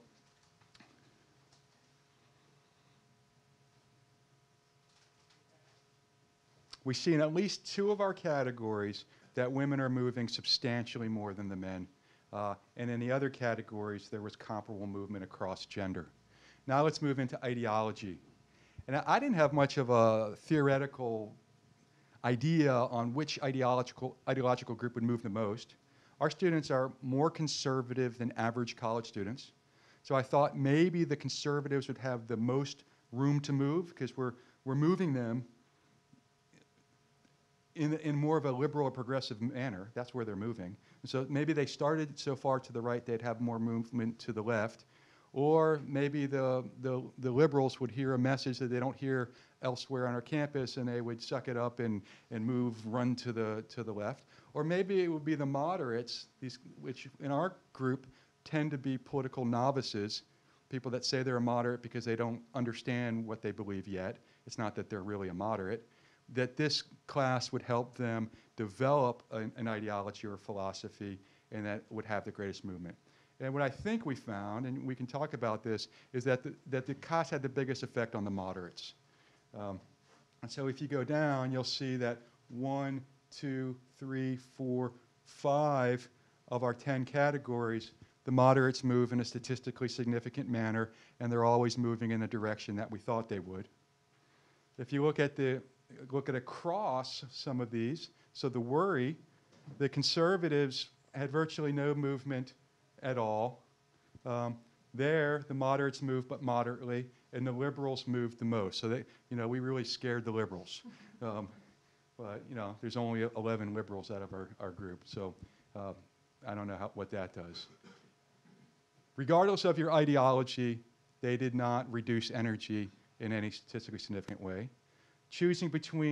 we see in at least two of our categories that women are moving substantially more than the men. Uh, and in the other categories, there was comparable movement across gender. Now let's move into ideology. And I, I didn't have much of a theoretical idea on which ideological, ideological group would move the most. Our students are more conservative than average college students. So I thought maybe the conservatives would have the most room to move because we're, we're moving them in, in more of a liberal or progressive manner. That's where they're moving. And so maybe they started so far to the right they'd have more movement to the left. Or maybe the, the, the liberals would hear a message that they don't hear elsewhere on our campus and they would suck it up and, and move, run to the, to the left. Or maybe it would be the moderates, these, which in our group tend to be political novices, people that say they're a moderate because they don't understand what they believe yet. It's not that they're really a moderate. That this class would help them develop an, an ideology or philosophy and that would have the greatest movement. And what I think we found, and we can talk about this, is that the, that the class had the biggest effect on the moderates. Um, and so if you go down, you'll see that one, two, three, four, five of our ten categories, the moderates move in a statistically significant manner, and they're always moving in the direction that we thought they would. If you look at the look at across some of these, so the worry, the conservatives had virtually no movement at all. Um, there, the moderates moved, but moderately, and the liberals moved the most. So they, you know, we really scared the liberals. Um, but you know, there's only eleven liberals out of our, our group, so uh, I don't know how, what that does. Regardless of your ideology, they did not reduce energy in any statistically significant way. Choosing between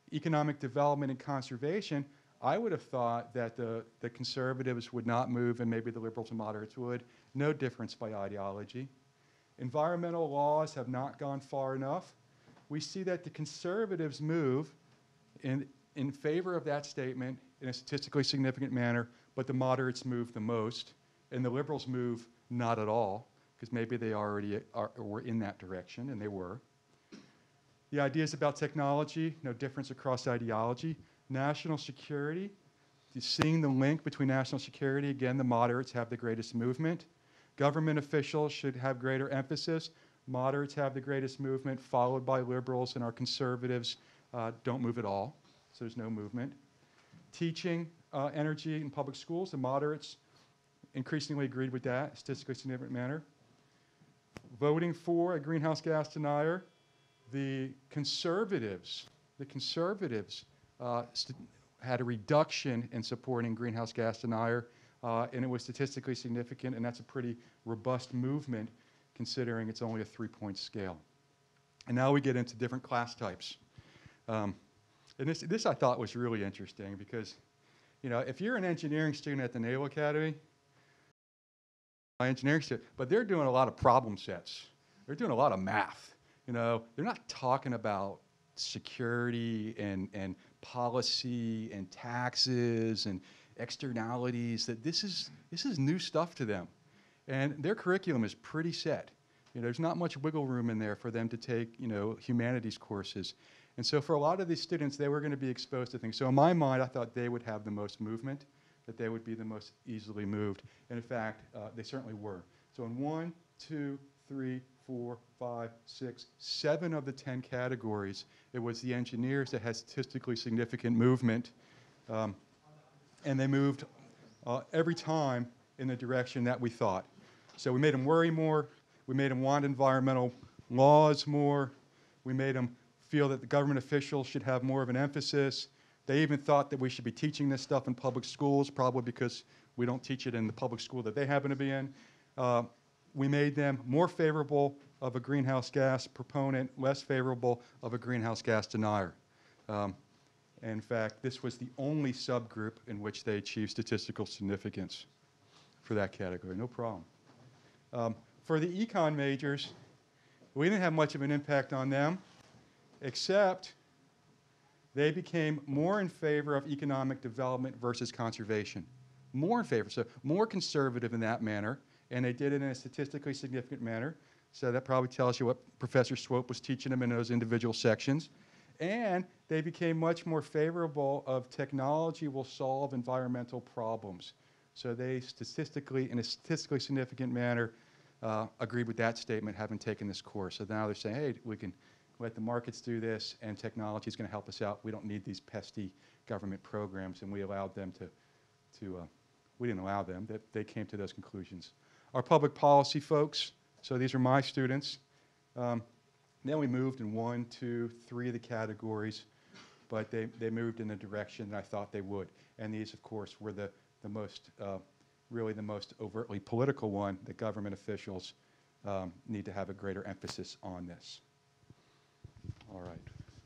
economic development and conservation, I would have thought that the, the conservatives would not move and maybe the liberals and moderates would. No difference by ideology. Environmental laws have not gone far enough. We see that the conservatives move in, in favor of that statement in a statistically significant manner, but the moderates move the most, and the liberals move not at all, because maybe they already are, were in that direction, and they were. The ideas about technology, no difference across ideology. National security, seeing the link between national security, again, the moderates have the greatest movement. Government officials should have greater emphasis. Moderates have the greatest movement, followed by liberals, and our conservatives uh, don't move at all, so there's no movement. Teaching uh, energy in public schools, the moderates increasingly agreed with that, statistically significant manner. Voting for a greenhouse gas denier, the conservatives, the conservatives uh, had a reduction in supporting greenhouse gas denier, uh, and it was statistically significant, and that's a pretty robust movement considering it's only a three-point scale. And now we get into different class types. Um, and this, this I thought was really interesting because, you know, if you're an engineering student at the Naval Academy, engineering student, but they're doing a lot of problem sets. They're doing a lot of math. You know, they're not talking about security and, and policy and taxes and externalities. That this is this is new stuff to them, and their curriculum is pretty set. You know, there's not much wiggle room in there for them to take, you know, humanities courses. And so for a lot of these students, they were going to be exposed to things. So in my mind, I thought they would have the most movement, that they would be the most easily moved. And in fact, uh, they certainly were. So in one, two, three, four, five, six, seven of the ten categories, it was the engineers that had statistically significant movement. Um, and they moved uh, every time in the direction that we thought. So we made them worry more. We made them want environmental laws more. We made them feel that the government officials should have more of an emphasis. They even thought that we should be teaching this stuff in public schools, probably because we don't teach it in the public school that they happen to be in. Uh, we made them more favorable of a greenhouse gas proponent, less favorable of a greenhouse gas denier. Um, and in fact, this was the only subgroup in which they achieved statistical significance for that category. No problem. Um, for the econ majors, we didn't have much of an impact on them, except they became more in favor of economic development versus conservation. More in favor, so more conservative in that manner, and they did it in a statistically significant manner. So that probably tells you what Professor Swope was teaching them in those individual sections. And they became much more favorable of technology will solve environmental problems. So they statistically, in a statistically significant manner, uh, agreed with that statement, having taken this course. So now they're saying, hey, we can let the markets do this, and technology is going to help us out. We don't need these pesky government programs, and we allowed them to, to uh, we didn't allow them, that they came to those conclusions. Our public policy folks, so these are my students. Um, then we moved in one, two, three of the categories, but they, they moved in the direction that I thought they would. And these, of course, were the, the most, uh, really the most overtly political one, that government officials um, need to have a greater emphasis on this. All right.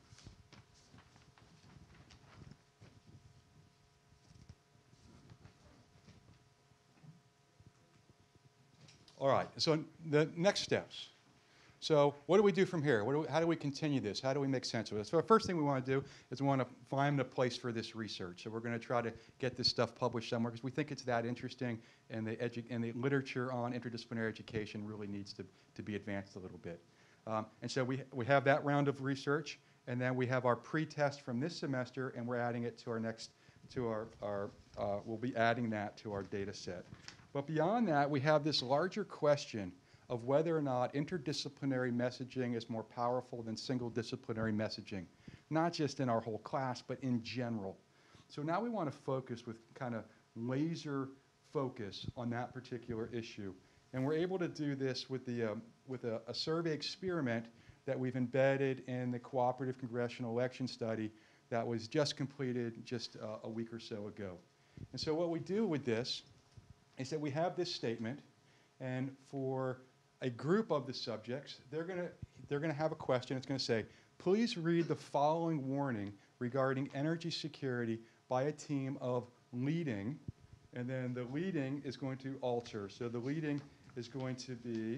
All right, so the next steps. So what do we do from here? What do we, how do we continue this? How do we make sense of it? So the first thing we want to do is we want to find a place for this research. So we're going to try to get this stuff published somewhere because we think it's that interesting, and the, edu and the literature on interdisciplinary education really needs to, to be advanced a little bit. Um, and so we, we have that round of research, and then we have our pre-test from this semester, and we're adding it to our next, to our, our uh, we'll be adding that to our data set. But beyond that, we have this larger question of whether or not interdisciplinary messaging is more powerful than single disciplinary messaging, not just in our whole class, but in general. So now we want to focus with kind of laser focus on that particular issue. And we're able to do this with, the, um, with a, a survey experiment that we've embedded in the Cooperative Congressional Election Study that was just completed just uh, a week or so ago. And so what we do with this is that we have this statement, and for a group of the subjects, they're going to they're going to have a question. It's going to say, please read the following warning regarding energy security by a team of leading, and then the leading is going to alter. So the leading is going to be,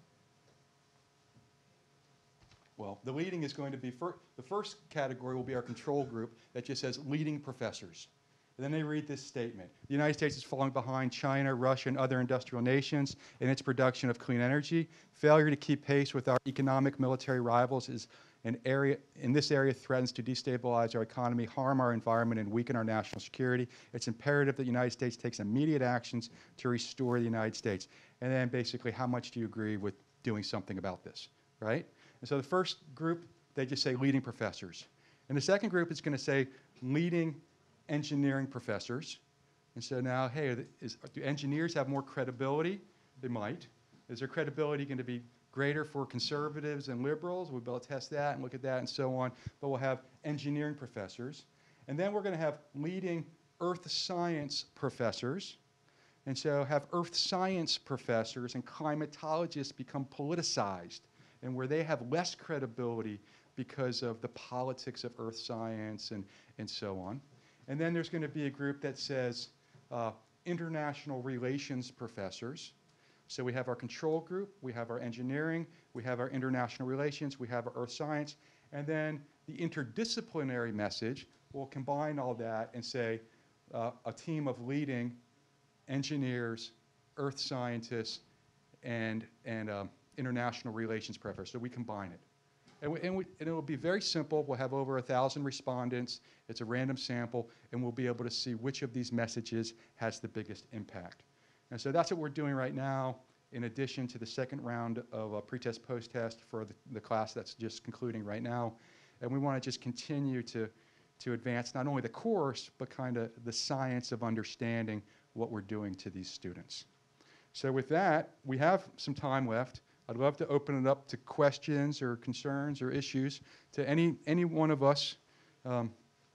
well, the leading is going to be, fir the first category will be our control group that just says leading professors. And then they read this statement. The United States is falling behind China, Russia, and other industrial nations in its production of clean energy. Failure to keep pace with our economic military rivals is an area, in this area threatens to destabilize our economy, harm our environment, and weaken our national security. It's imperative that the United States takes immediate actions to restore the United States. And then basically, how much do you agree with doing something about this, right? And so the first group, they just say leading professors. And the second group is going to say leading engineering professors. And so now, hey, is, do engineers have more credibility? They might. Is their credibility going to be greater for conservatives and liberals? We'll be able to test that and look at that and so on. But we'll have engineering professors. And then we're going to have leading earth science professors. And so have earth science professors and climatologists become politicized, and where they have less credibility because of the politics of earth science and, and so on. And then there's going to be a group that says uh, international relations professors. So we have our control group, we have our engineering, we have our international relations, we have our earth science, and then the interdisciplinary message will combine all that and say uh, a team of leading engineers, earth scientists, and, and um, international relations professors. So we combine it. And, we, and, we, and it will be very simple. We'll have over a thousand respondents. It's a random sample, and we'll be able to see which of these messages has the biggest impact. And so that's what we're doing right now, in addition to the second round of a pretest post-test for the, the class that's just concluding right now. And we want to just continue to, to advance not only the course, but kind of the science of understanding what we're doing to these students. So with that, we have some time left. I'd love to open it up to questions or concerns or issues to any, any one of us. Um,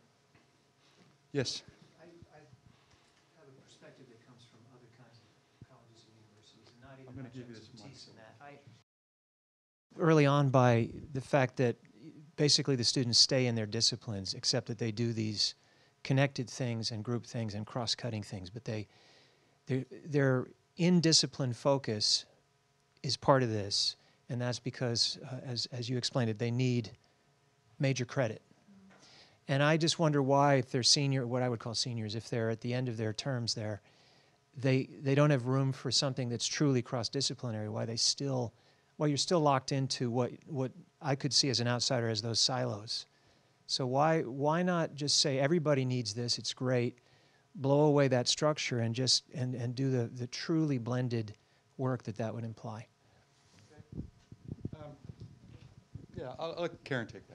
yes? I, I have a perspective that comes from other kinds of colleges and universities, and not even I'm gonna much give you this expertise in mic. that. I, early on by the fact that basically the students stay in their disciplines, except that they do these connected things and group things and cross-cutting things, but they, their in-discipline focus is part of this, and that's because, uh, as, as you explained it, they need major credit. And I just wonder why, if they're senior, what I would call seniors, if they're at the end of their terms there, they, they don't have room for something that's truly cross-disciplinary, why they still, why you're still locked into what, what I could see as an outsider as those silos. So why, why not just say everybody needs this, it's great, blow away that structure and just, and, and do the, the truly blended work that that would imply. Okay. Um, yeah, I'll, I'll let Karen take that.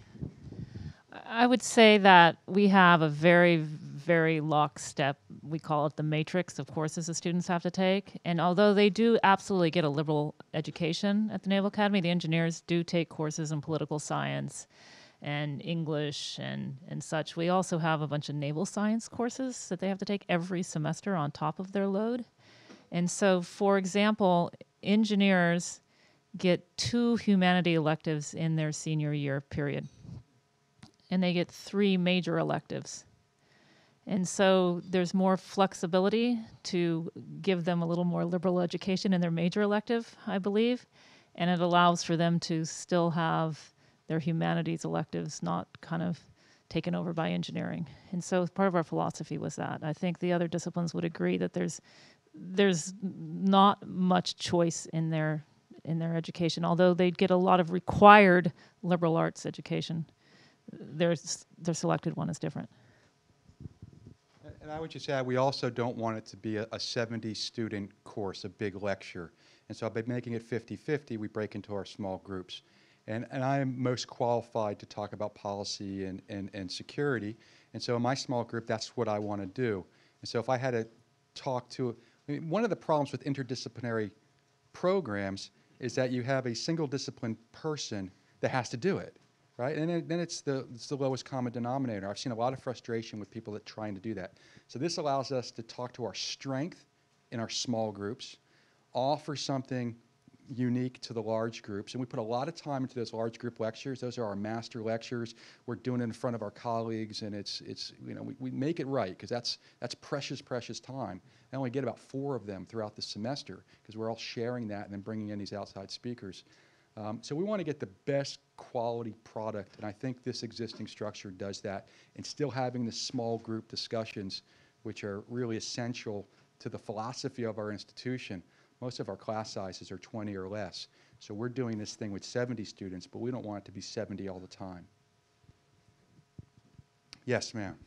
I would say that we have a very, very lockstep, we call it the matrix of courses the students have to take. And although they do absolutely get a liberal education at the Naval Academy, the engineers do take courses in political science and English and, and such. We also have a bunch of naval science courses that they have to take every semester on top of their load. And so, for example, engineers get two humanity electives in their senior year period. And they get three major electives. And so there's more flexibility to give them a little more liberal education in their major elective, I believe. And it allows for them to still have their humanities electives not kind of taken over by engineering. And so part of our philosophy was that. I think the other disciplines would agree that there's there's not much choice in their in their education, although they'd get a lot of required liberal arts education. There's, their selected one is different. And I would just add, we also don't want it to be a, a seventy student course, a big lecture. And so by making it fifty fifty, we break into our small groups. And, and I am most qualified to talk about policy and, and, and security. And so in my small group, that's what I want to do. And so if I had to talk to, I mean, one of the problems with interdisciplinary programs is that you have a single discipline person that has to do it. Right, and then, then it's, the, it's the lowest common denominator. I've seen a lot of frustration with people that are trying to do that. So this allows us to talk to our strength in our small groups, offer something unique to the large groups, and we put a lot of time into those large group lectures. Those are our master lectures. We're doing it in front of our colleagues, and it's, it's you know, we, we make it right, because that's, that's precious, precious time. I only get about four of them throughout the semester, because we're all sharing that and then bringing in these outside speakers. Um, so we want to get the best quality product, and I think this existing structure does that, and still having the small group discussions, which are really essential to the philosophy of our institution. Most of our class sizes are twenty or less, so we're doing this thing with seventy students, but we don't want it to be seventy all the time. Yes, ma'am.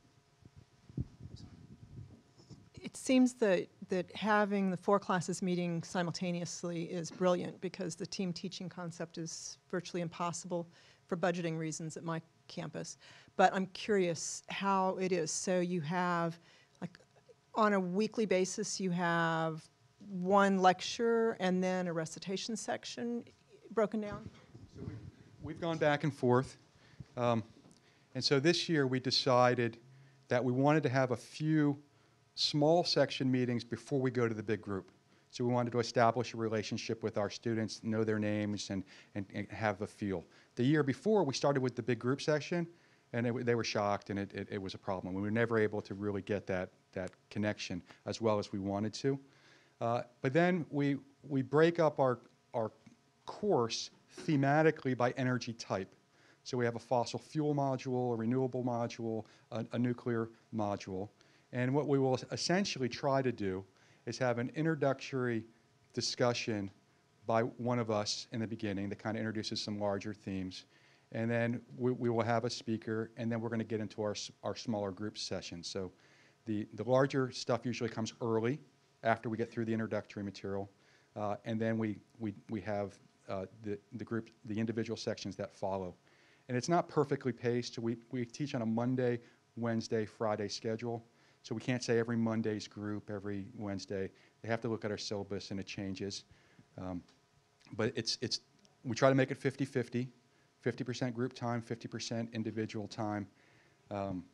It seems that, that having the four classes meeting simultaneously is brilliant, because the team teaching concept is virtually impossible for budgeting reasons at my campus. But I'm curious how it is. So you have, like, on a weekly basis, you have one lecture and then a recitation section broken down? So we've, we've gone back and forth. Um, and so this year we decided that we wanted to have a few small section meetings before we go to the big group. So we wanted to establish a relationship with our students, know their names, and, and, and have a feel. The year before, we started with the big group section, and it, they were shocked, and it, it, it was a problem. We were never able to really get that, that connection as well as we wanted to. Uh, but then we, we break up our, our course thematically by energy type. So we have a fossil fuel module, a renewable module, a, a nuclear module. And what we will essentially try to do is have an introductory discussion by one of us in the beginning that kind of introduces some larger themes. And then we, we will have a speaker, and then we're going to get into our, our smaller group sessions. So the, the larger stuff usually comes early, after we get through the introductory material, uh, and then we, we, we have uh, the, the group, the individual sections that follow. And it's not perfectly paced. So we, we teach on a Monday, Wednesday, Friday schedule. So we can't say every Monday's group, every Wednesday. They have to look at our syllabus, and it changes. Um, but it's, it's, we try to make it fifty fifty, fifty percent group time, fifty percent individual time. Um,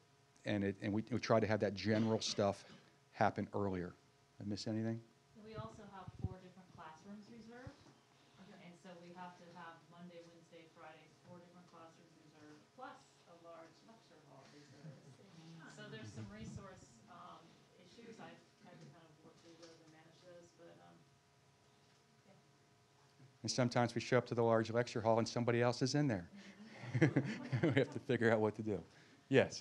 and it, and we, we try to have that general stuff happen earlier. I miss anything? We also have four different classrooms reserved, and so we have to have Monday, Wednesday, Friday, four different classrooms reserved, plus a large lecture hall reserved. So there's some resource um, issues. I've had to kind of work through those and manage those, but um, yeah. And sometimes we show up to the large lecture hall and somebody else is in there. We have to figure out what to do. Yes?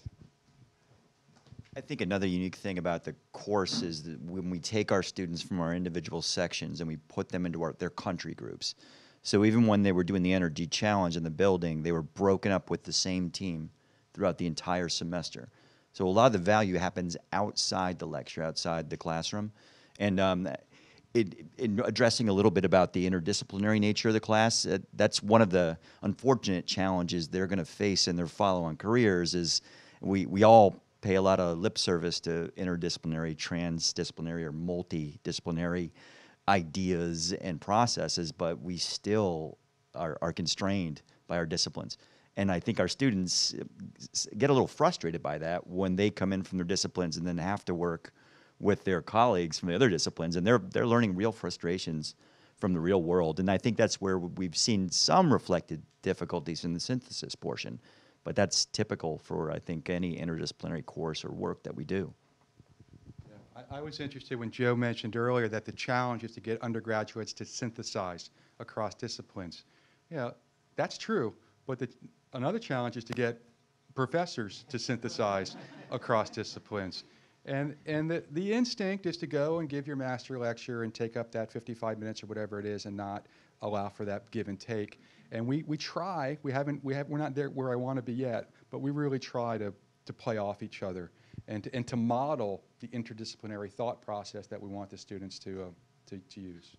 I think another unique thing about the course is that when we take our students from our individual sections and we put them into our, their country groups. So even when they were doing the energy challenge in the building, they were broken up with the same team throughout the entire semester. So a lot of the value happens outside the lecture, outside the classroom. And um, it, in addressing a little bit about the interdisciplinary nature of the class, uh, that's one of the unfortunate challenges they're going to face in their follow-on careers is we, we all pay a lot of lip service to interdisciplinary, transdisciplinary, or multidisciplinary ideas and processes, but we still are, are constrained by our disciplines. And I think our students get a little frustrated by that when they come in from their disciplines and then have to work with their colleagues from the other disciplines, and they're, they're learning real frustrations from the real world. And I think that's where we've seen some reflected difficulties in the synthesis portion. But that's typical for, I think, any interdisciplinary course or work that we do. Yeah. I, I was interested when Joe mentioned earlier that the challenge is to get undergraduates to synthesize across disciplines. Yeah, that's true, but the, another challenge is to get professors to synthesize across disciplines. And, and the, the instinct is to go and give your master lecture and take up that fifty-five minutes or whatever it is and not allow for that give and take. And we, we try, we haven't, we have, we're not there where I want to be yet, but we really try to, to play off each other and to, and to model the interdisciplinary thought process that we want the students to, uh, to, to use.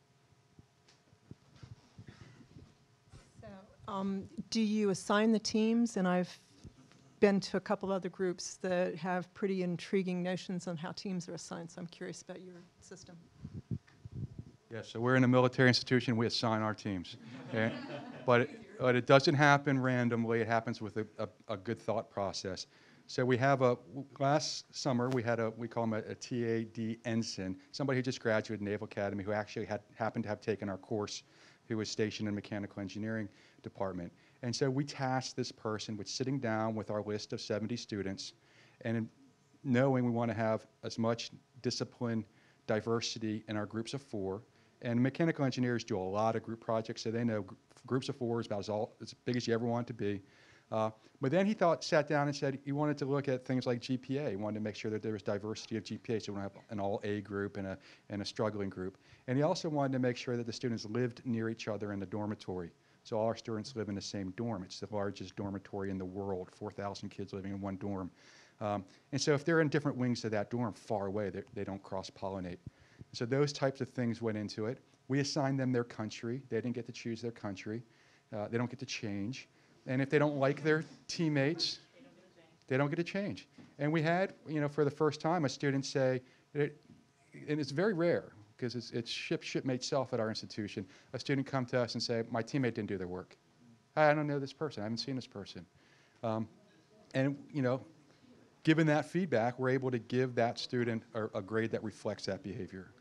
So, um, do you assign the teams? And I've been to a couple other groups that have pretty intriguing notions on how teams are assigned, so I'm curious about your system. Yeah, so we're in a military institution, we assign our teams. Okay? But, it, but it doesn't happen randomly, it happens with a, a, a good thought process. So we have a, last summer we had a, we call him a, a T A D ensign, somebody who just graduated Naval Academy who actually had happened to have taken our course, who was stationed in mechanical engineering department. And so we tasked this person with sitting down with our list of seventy students and in knowing we want to have as much discipline diversity in our groups of four. And mechanical engineers do a lot of group projects, so they know gr groups of four is about as, all, as big as you ever want it to be. Uh, but then he thought, sat down and said he wanted to look at things like G P A. He wanted to make sure that there was diversity of G P A, so we don't have an all A group and a, and a struggling group. And he also wanted to make sure that the students lived near each other in the dormitory. So all our students live in the same dorm. It's the largest dormitory in the world, four thousand kids living in one dorm. Um, and so if they're in different wings of that dorm, far away, they don't cross-pollinate. So those types of things went into it. We assigned them their country. They didn't get to choose their country. Uh, they don't get to change. And if they don't like their teammates, they don't get to change. And we had, you know, for the first time, a student say, it, and it's very rare because it's, it's ship, shipmate self at our institution, a student come to us and say, my teammate didn't do their work. I don't know this person. I haven't seen this person. Um, and, you know, given that feedback, we're able to give that student a, a grade that reflects that behavior.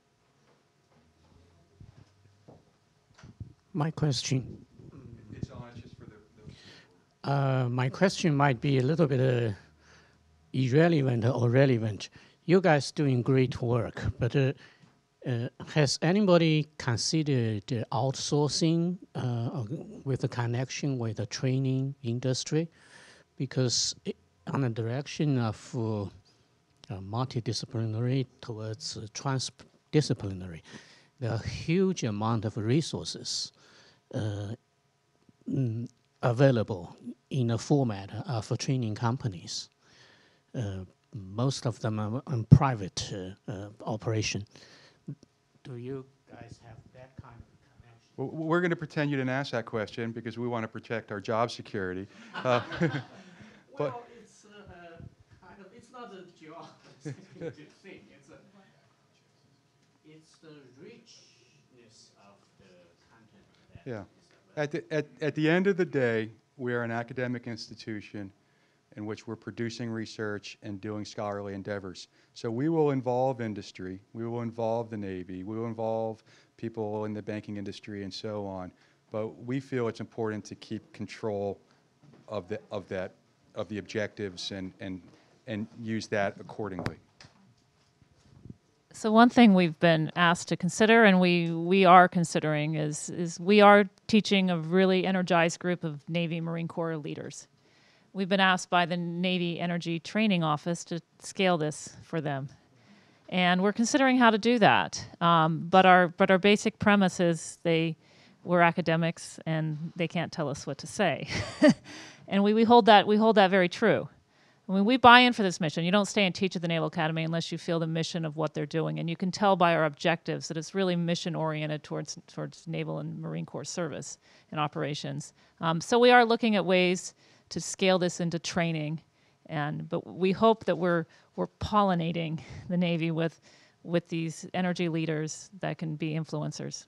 My question. It's on, it's just for the, the Uh, my question might be a little bit uh, irrelevant or relevant. You guys doing great work, but uh, uh, has anybody considered uh, outsourcing uh, with a connection with the training industry? Because it, on the direction of uh, uh, multidisciplinary towards uh, transdisciplinary, there are huge amount of resources uh, mm, available in a format uh, for training companies. Uh, most of them are on private uh, uh, operation. Do you guys have that kind of connection? Well, we're going to pretend you didn't ask that question because we want to protect our job security. Uh, but well, it's uh, kind of, it's not a job thing. It's, a, it's the richness of the content that yeah, is at the, at, at the end of the day, we are an academic institution in which we're producing research and doing scholarly endeavors. So we will involve industry, we will involve the Navy, we will involve people in the banking industry and so on. But we feel it's important to keep control of the of that of the objectives and and and use that accordingly. So one thing we've been asked to consider, and we, we are considering, is, is we are teaching a really energized group of Navy Marine Corps leaders. We've been asked by the Navy Energy Training Office to scale this for them. And we're considering how to do that. Um, but our but our basic premise is they, we're academics and they can't tell us what to say. And we, we hold that we hold that very true. I mean, we buy in for this mission. You don't stay and teach at the Naval Academy unless you feel the mission of what they're doing. And you can tell by our objectives that it's really mission-oriented towards, towards Naval and Marine Corps service and operations. Um, so we are looking at ways to scale this into training. And, but we hope that we're, we're pollinating the Navy with, with these energy leaders that can be influencers.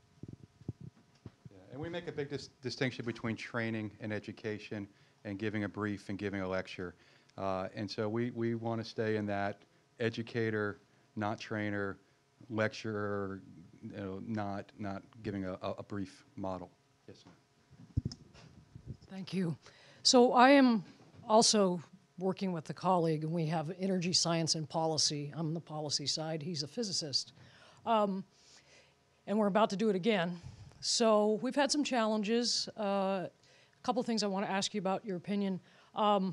Yeah, and we make a big dis distinction between training and education and giving a brief and giving a lecture. Uh, and so we, we want to stay in that educator, not trainer, lecturer, you know, not, not giving a, a brief model. Yes, ma'am. Thank you. So I am also working with a colleague, and we have energy science and policy. I'm the policy side. He's a physicist. Um, and we're about to do it again. So we've had some challenges. Uh, a couple of things I want to ask you about your opinion. Um,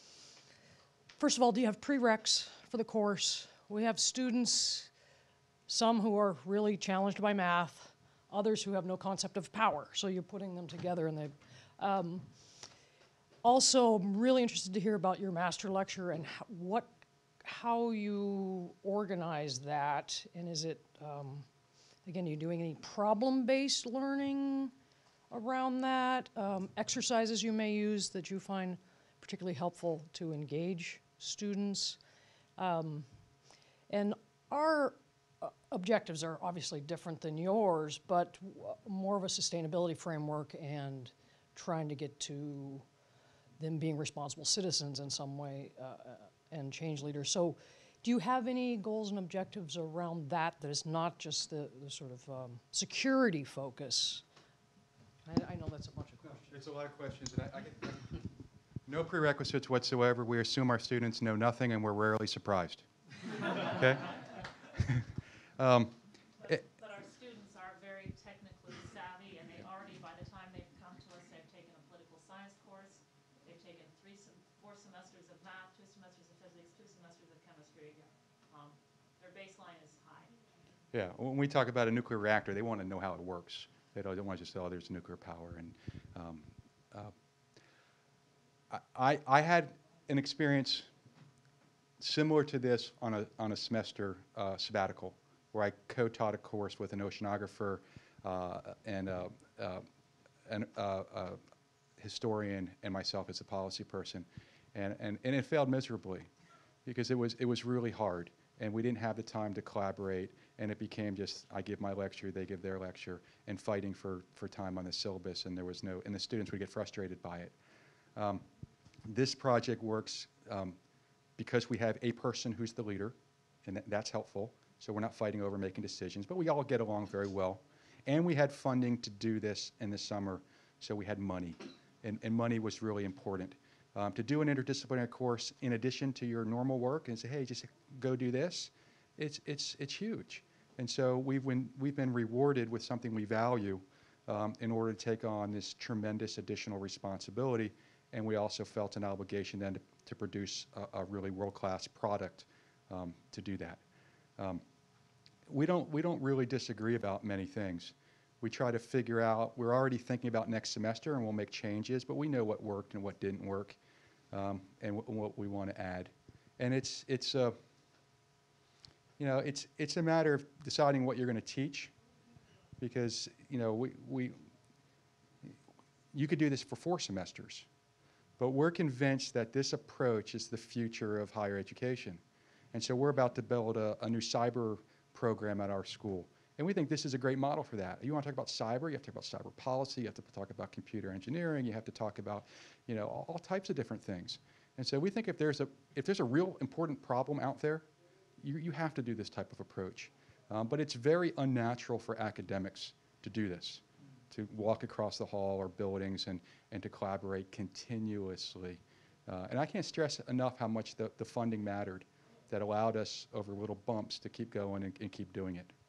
First of all, do you have prereqs for the course? We have students, some who are really challenged by math, others who have no concept of power. So you're putting them together. And they, um, also, I'm really interested to hear about your master lecture and how, what, how you organize that. And is it, um, again, are you doing any problem-based learning around that? Um, exercises you may use that you find particularly helpful to engage students. Um, and our uh, objectives are obviously different than yours, but w more of a sustainability framework and trying to get to them being responsible citizens in some way uh, and change leaders. So do you have any goals and objectives around that that is not just the, the sort of um, security focus? I, I know that's a bunch of questions. It's a lot of questions. And I, I get, no prerequisites whatsoever. We assume our students know nothing, and we're rarely surprised. Okay? um, But, it, but our students are very technically savvy, and they already, by the time they've come to us, they've taken a political science course, they've taken three, sem four semesters of math, two semesters of physics, two semesters of chemistry. Um, their baseline is high. Yeah, when we talk about a nuclear reactor, they want to know how it works. They don't, they don't want to just say, oh, there's nuclear power. And um, uh, I, I had an experience similar to this on a, on a semester uh, sabbatical, where I co-taught a course with an oceanographer uh, and uh, uh, an uh, uh, historian and myself as a policy person. And, and, and it failed miserably because it was, it was really hard. And we didn't have the time to collaborate, and it became just, I give my lecture, they give their lecture, and fighting for, for time on the syllabus, and there was no, and the students would get frustrated by it. Um, this project works um, because we have a person who's the leader, and th that's helpful, so we're not fighting over making decisions, but we all get along very well. And we had funding to do this in the summer, so we had money, and, and money was really important. Um, to do an interdisciplinary course in addition to your normal work and say, hey, just go do this, it's, it's, it's huge. And so we've been, we've been rewarded with something we value um, in order to take on this tremendous additional responsibility. And we also felt an obligation then to, to produce a, a really world-class product um, to do that. Um, we don't, we don't really disagree about many things. We try to figure out, we're already thinking about next semester and we'll make changes, but we know what worked and what didn't work um, and w what we want to add. And it's, it's, uh, you know, it's, it's a matter of deciding what you're going to teach because, you know, we, we, you could do this for four semesters, but we're convinced that this approach is the future of higher education. And so we're about to build a, a new cyber program at our school. And we think this is a great model for that. You want to talk about cyber, you have to talk about cyber policy, you have to talk about computer engineering, you have to talk about, you know, all, all types of different things. And so we think if there's a, if there's a real important problem out there, you, you have to do this type of approach. Um, but it's very unnatural for academics to do this, to walk across the hall or buildings and, and to collaborate continuously. Uh, and I can't stress enough how much the, the funding mattered that allowed us over little bumps to keep going and, and keep doing it.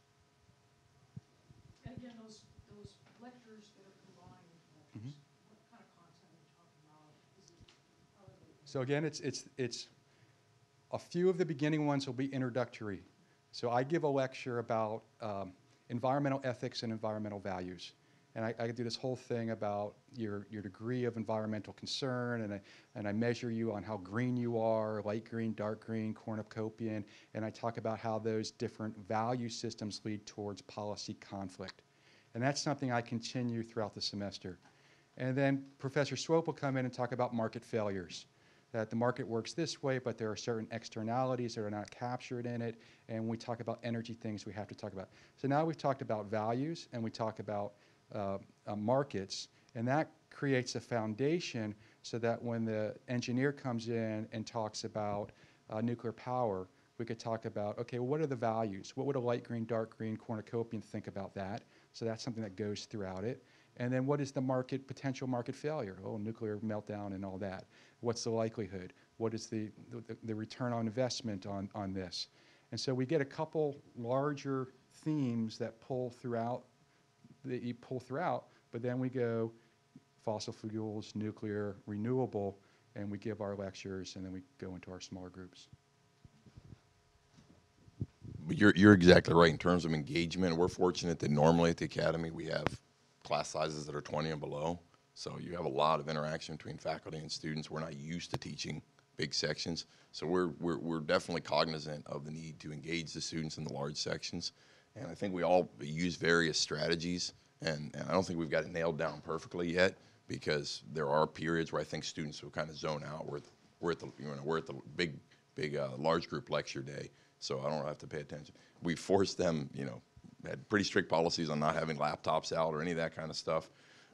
And again, those, those lectures that are combined lectures, mm-hmm. what kind of content are you talking about? Is it, how are they? So again, it's, it's, it's a few of the beginning ones will be introductory. So I give a lecture about um, environmental ethics and environmental values. And I, I do this whole thing about your, your degree of environmental concern, and I, and I measure you on how green you are, light green, dark green, cornucopian, and I talk about how those different value systems lead towards policy conflict. And that's something I continue throughout the semester. And then Professor Swope will come in and talk about market failures, that the market works this way, but there are certain externalities that are not captured in it, and we talk about energy things we have to talk about. So now we've talked about values, and we talk about Uh, uh, markets, and that creates a foundation so that when the engineer comes in and talks about uh, nuclear power, we could talk about, okay, well, what are the values? What would a light green, dark green cornucopian think about that? So that's something that goes throughout it. And then what is the market, potential market failure? Oh, nuclear meltdown and all that. What's the likelihood? What is the, the, the return on investment on, on this? And so we get a couple larger themes that pull throughout that you pull throughout, but then we go fossil fuels, nuclear, renewable, and we give our lectures, and then we go into our smaller groups. You're, you're exactly right in terms of engagement. We're fortunate that normally at the Academy we have class sizes that are twenty and below, so you have a lot of interaction between faculty and students. We're not used to teaching big sections, so we're, we're, we're definitely cognizant of the need to engage the students in the large sections. And I think we all use various strategies, and, and I don't think we've got it nailed down perfectly yet, because there are periods where I think students will kind of zone out. We're, we're at the, you know, we're at the big, big uh, large group lecture day, so I don't have to pay attention. We forced them, you know, had pretty strict policies on not having laptops out or any of that kind of stuff.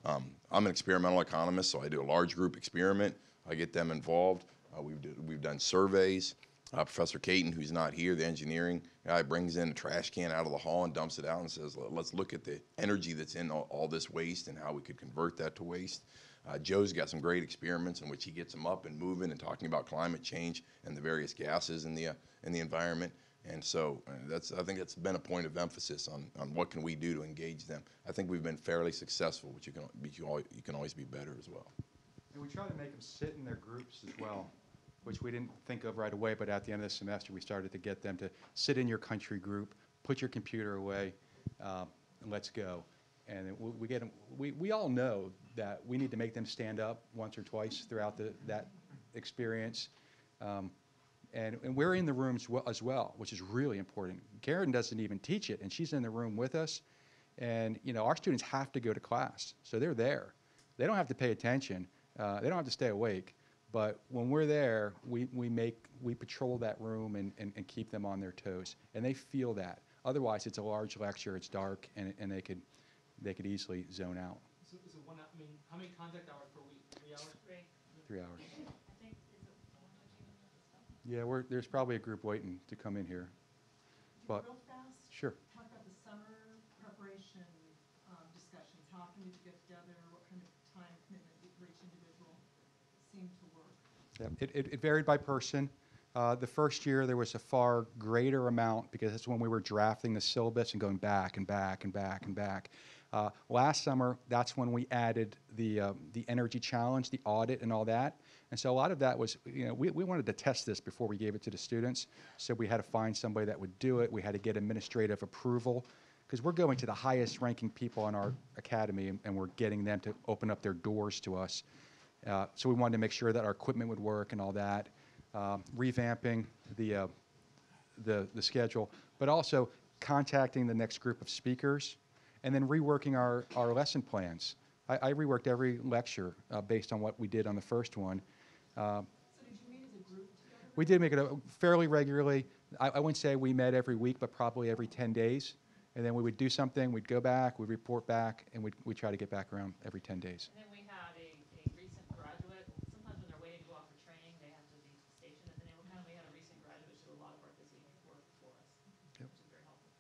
Um, I'm an experimental economist, so I do a large group experiment. I get them involved. Uh, we've, do, we've done surveys. Uh, Professor Caton, who's not here, the engineering guy, brings in a trash can out of the hall and dumps it out and says, let's look at the energy that's in all, all this waste and how we could convert that to waste. Uh, Joe's got some great experiments in which he gets them up and moving and talking about climate change and the various gases in the, uh, in the environment. And so uh, that's, I think that's been a point of emphasis on, on what can we do to engage them. I think we've been fairly successful, but you can, but you, always, you can always be better as well. And we try to make them sit in their groups as well, which we didn't think of right away, but at the end of the semester, we started to get them to sit in your country group, put your computer away, uh, and let's go. And we, we get them, we, we all know that we need to make them stand up once or twice throughout the, that experience. Um, and, and we're in the rooms as well, which is really important. Karen doesn't even teach it, and she's in the room with us. And, you know, our students have to go to class, so they're there. They don't have to pay attention. Uh, they don't have to stay awake. But when we're there, we, we make, we patrol that room and, and, and keep them on their toes. And they feel that. Otherwise, it's a large lecture, it's dark, and, and they could, they could easily zone out. So, is it one, I mean, how many contact hours per week? Three hours? Three. Three hours. I think, is it one fifteen? Yeah, we're, there's probably a group waiting to come in here. But, Real fast, sure. talk about the summer preparation um, discussions. How often did you get together? What kind of time commitment for each individual seemed to work? Yeah, it, it, it varied by person. Uh, the first year there was a far greater amount because that's when we were drafting the syllabus and going back and back and back and back. Uh, last summer, that's when we added the, uh, the energy challenge, the audit and all that. And so a lot of that was, you know, we, we wanted to test this before we gave it to the students. So we had to find somebody that would do it. We had to get administrative approval because we're going to the highest ranking people in our academy and, and we're getting them to open up their doors to us. Uh, so we wanted to make sure that our equipment would work and all that, um, revamping the, uh, the, the schedule, but also contacting the next group of speakers and then reworking our, our lesson plans. I, I reworked every lecture uh, based on what we did on the first one. Uh, So did you meet as a group together? we did make it a, fairly regularly. I, I wouldn't say we met every week, but probably every ten days. And then we would do something, we'd go back, we'd report back, and we'd, we'd try to get back around every ten days. And then we had a, a recent graduate. Sometimes when they're waiting to go off for training, they have to be stationed at the Naval Academy. We had a recent graduate do a lot of our busy work for us, Yep. which is very helpful.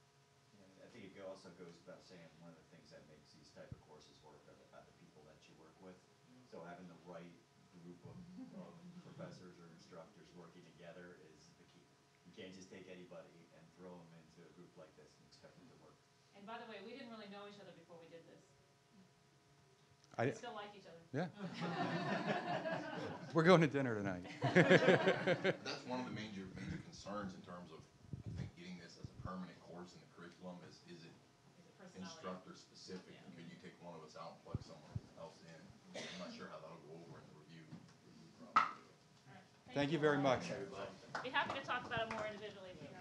I think it also goes without saying, one of the things that makes these type of courses work are the, are the people that you work with. So having the right group of, of professors or instructors working together is the key. You can't just take anybody and throw them into a group like this and expect them to work. And by the way, we didn't really know each other before we did this. I, We still like each other. yeah. We're going to dinner tonight. That's one of the major, major concerns in terms of, I think, getting this as a permanent course in the curriculum is, is it Is it personality? instructor specific? Yeah. Could you take one of us out and plug someone else in? I'm not sure how that'll go over in the review, review process. All right. Thank you very much. Be happy to talk about it more individually if you have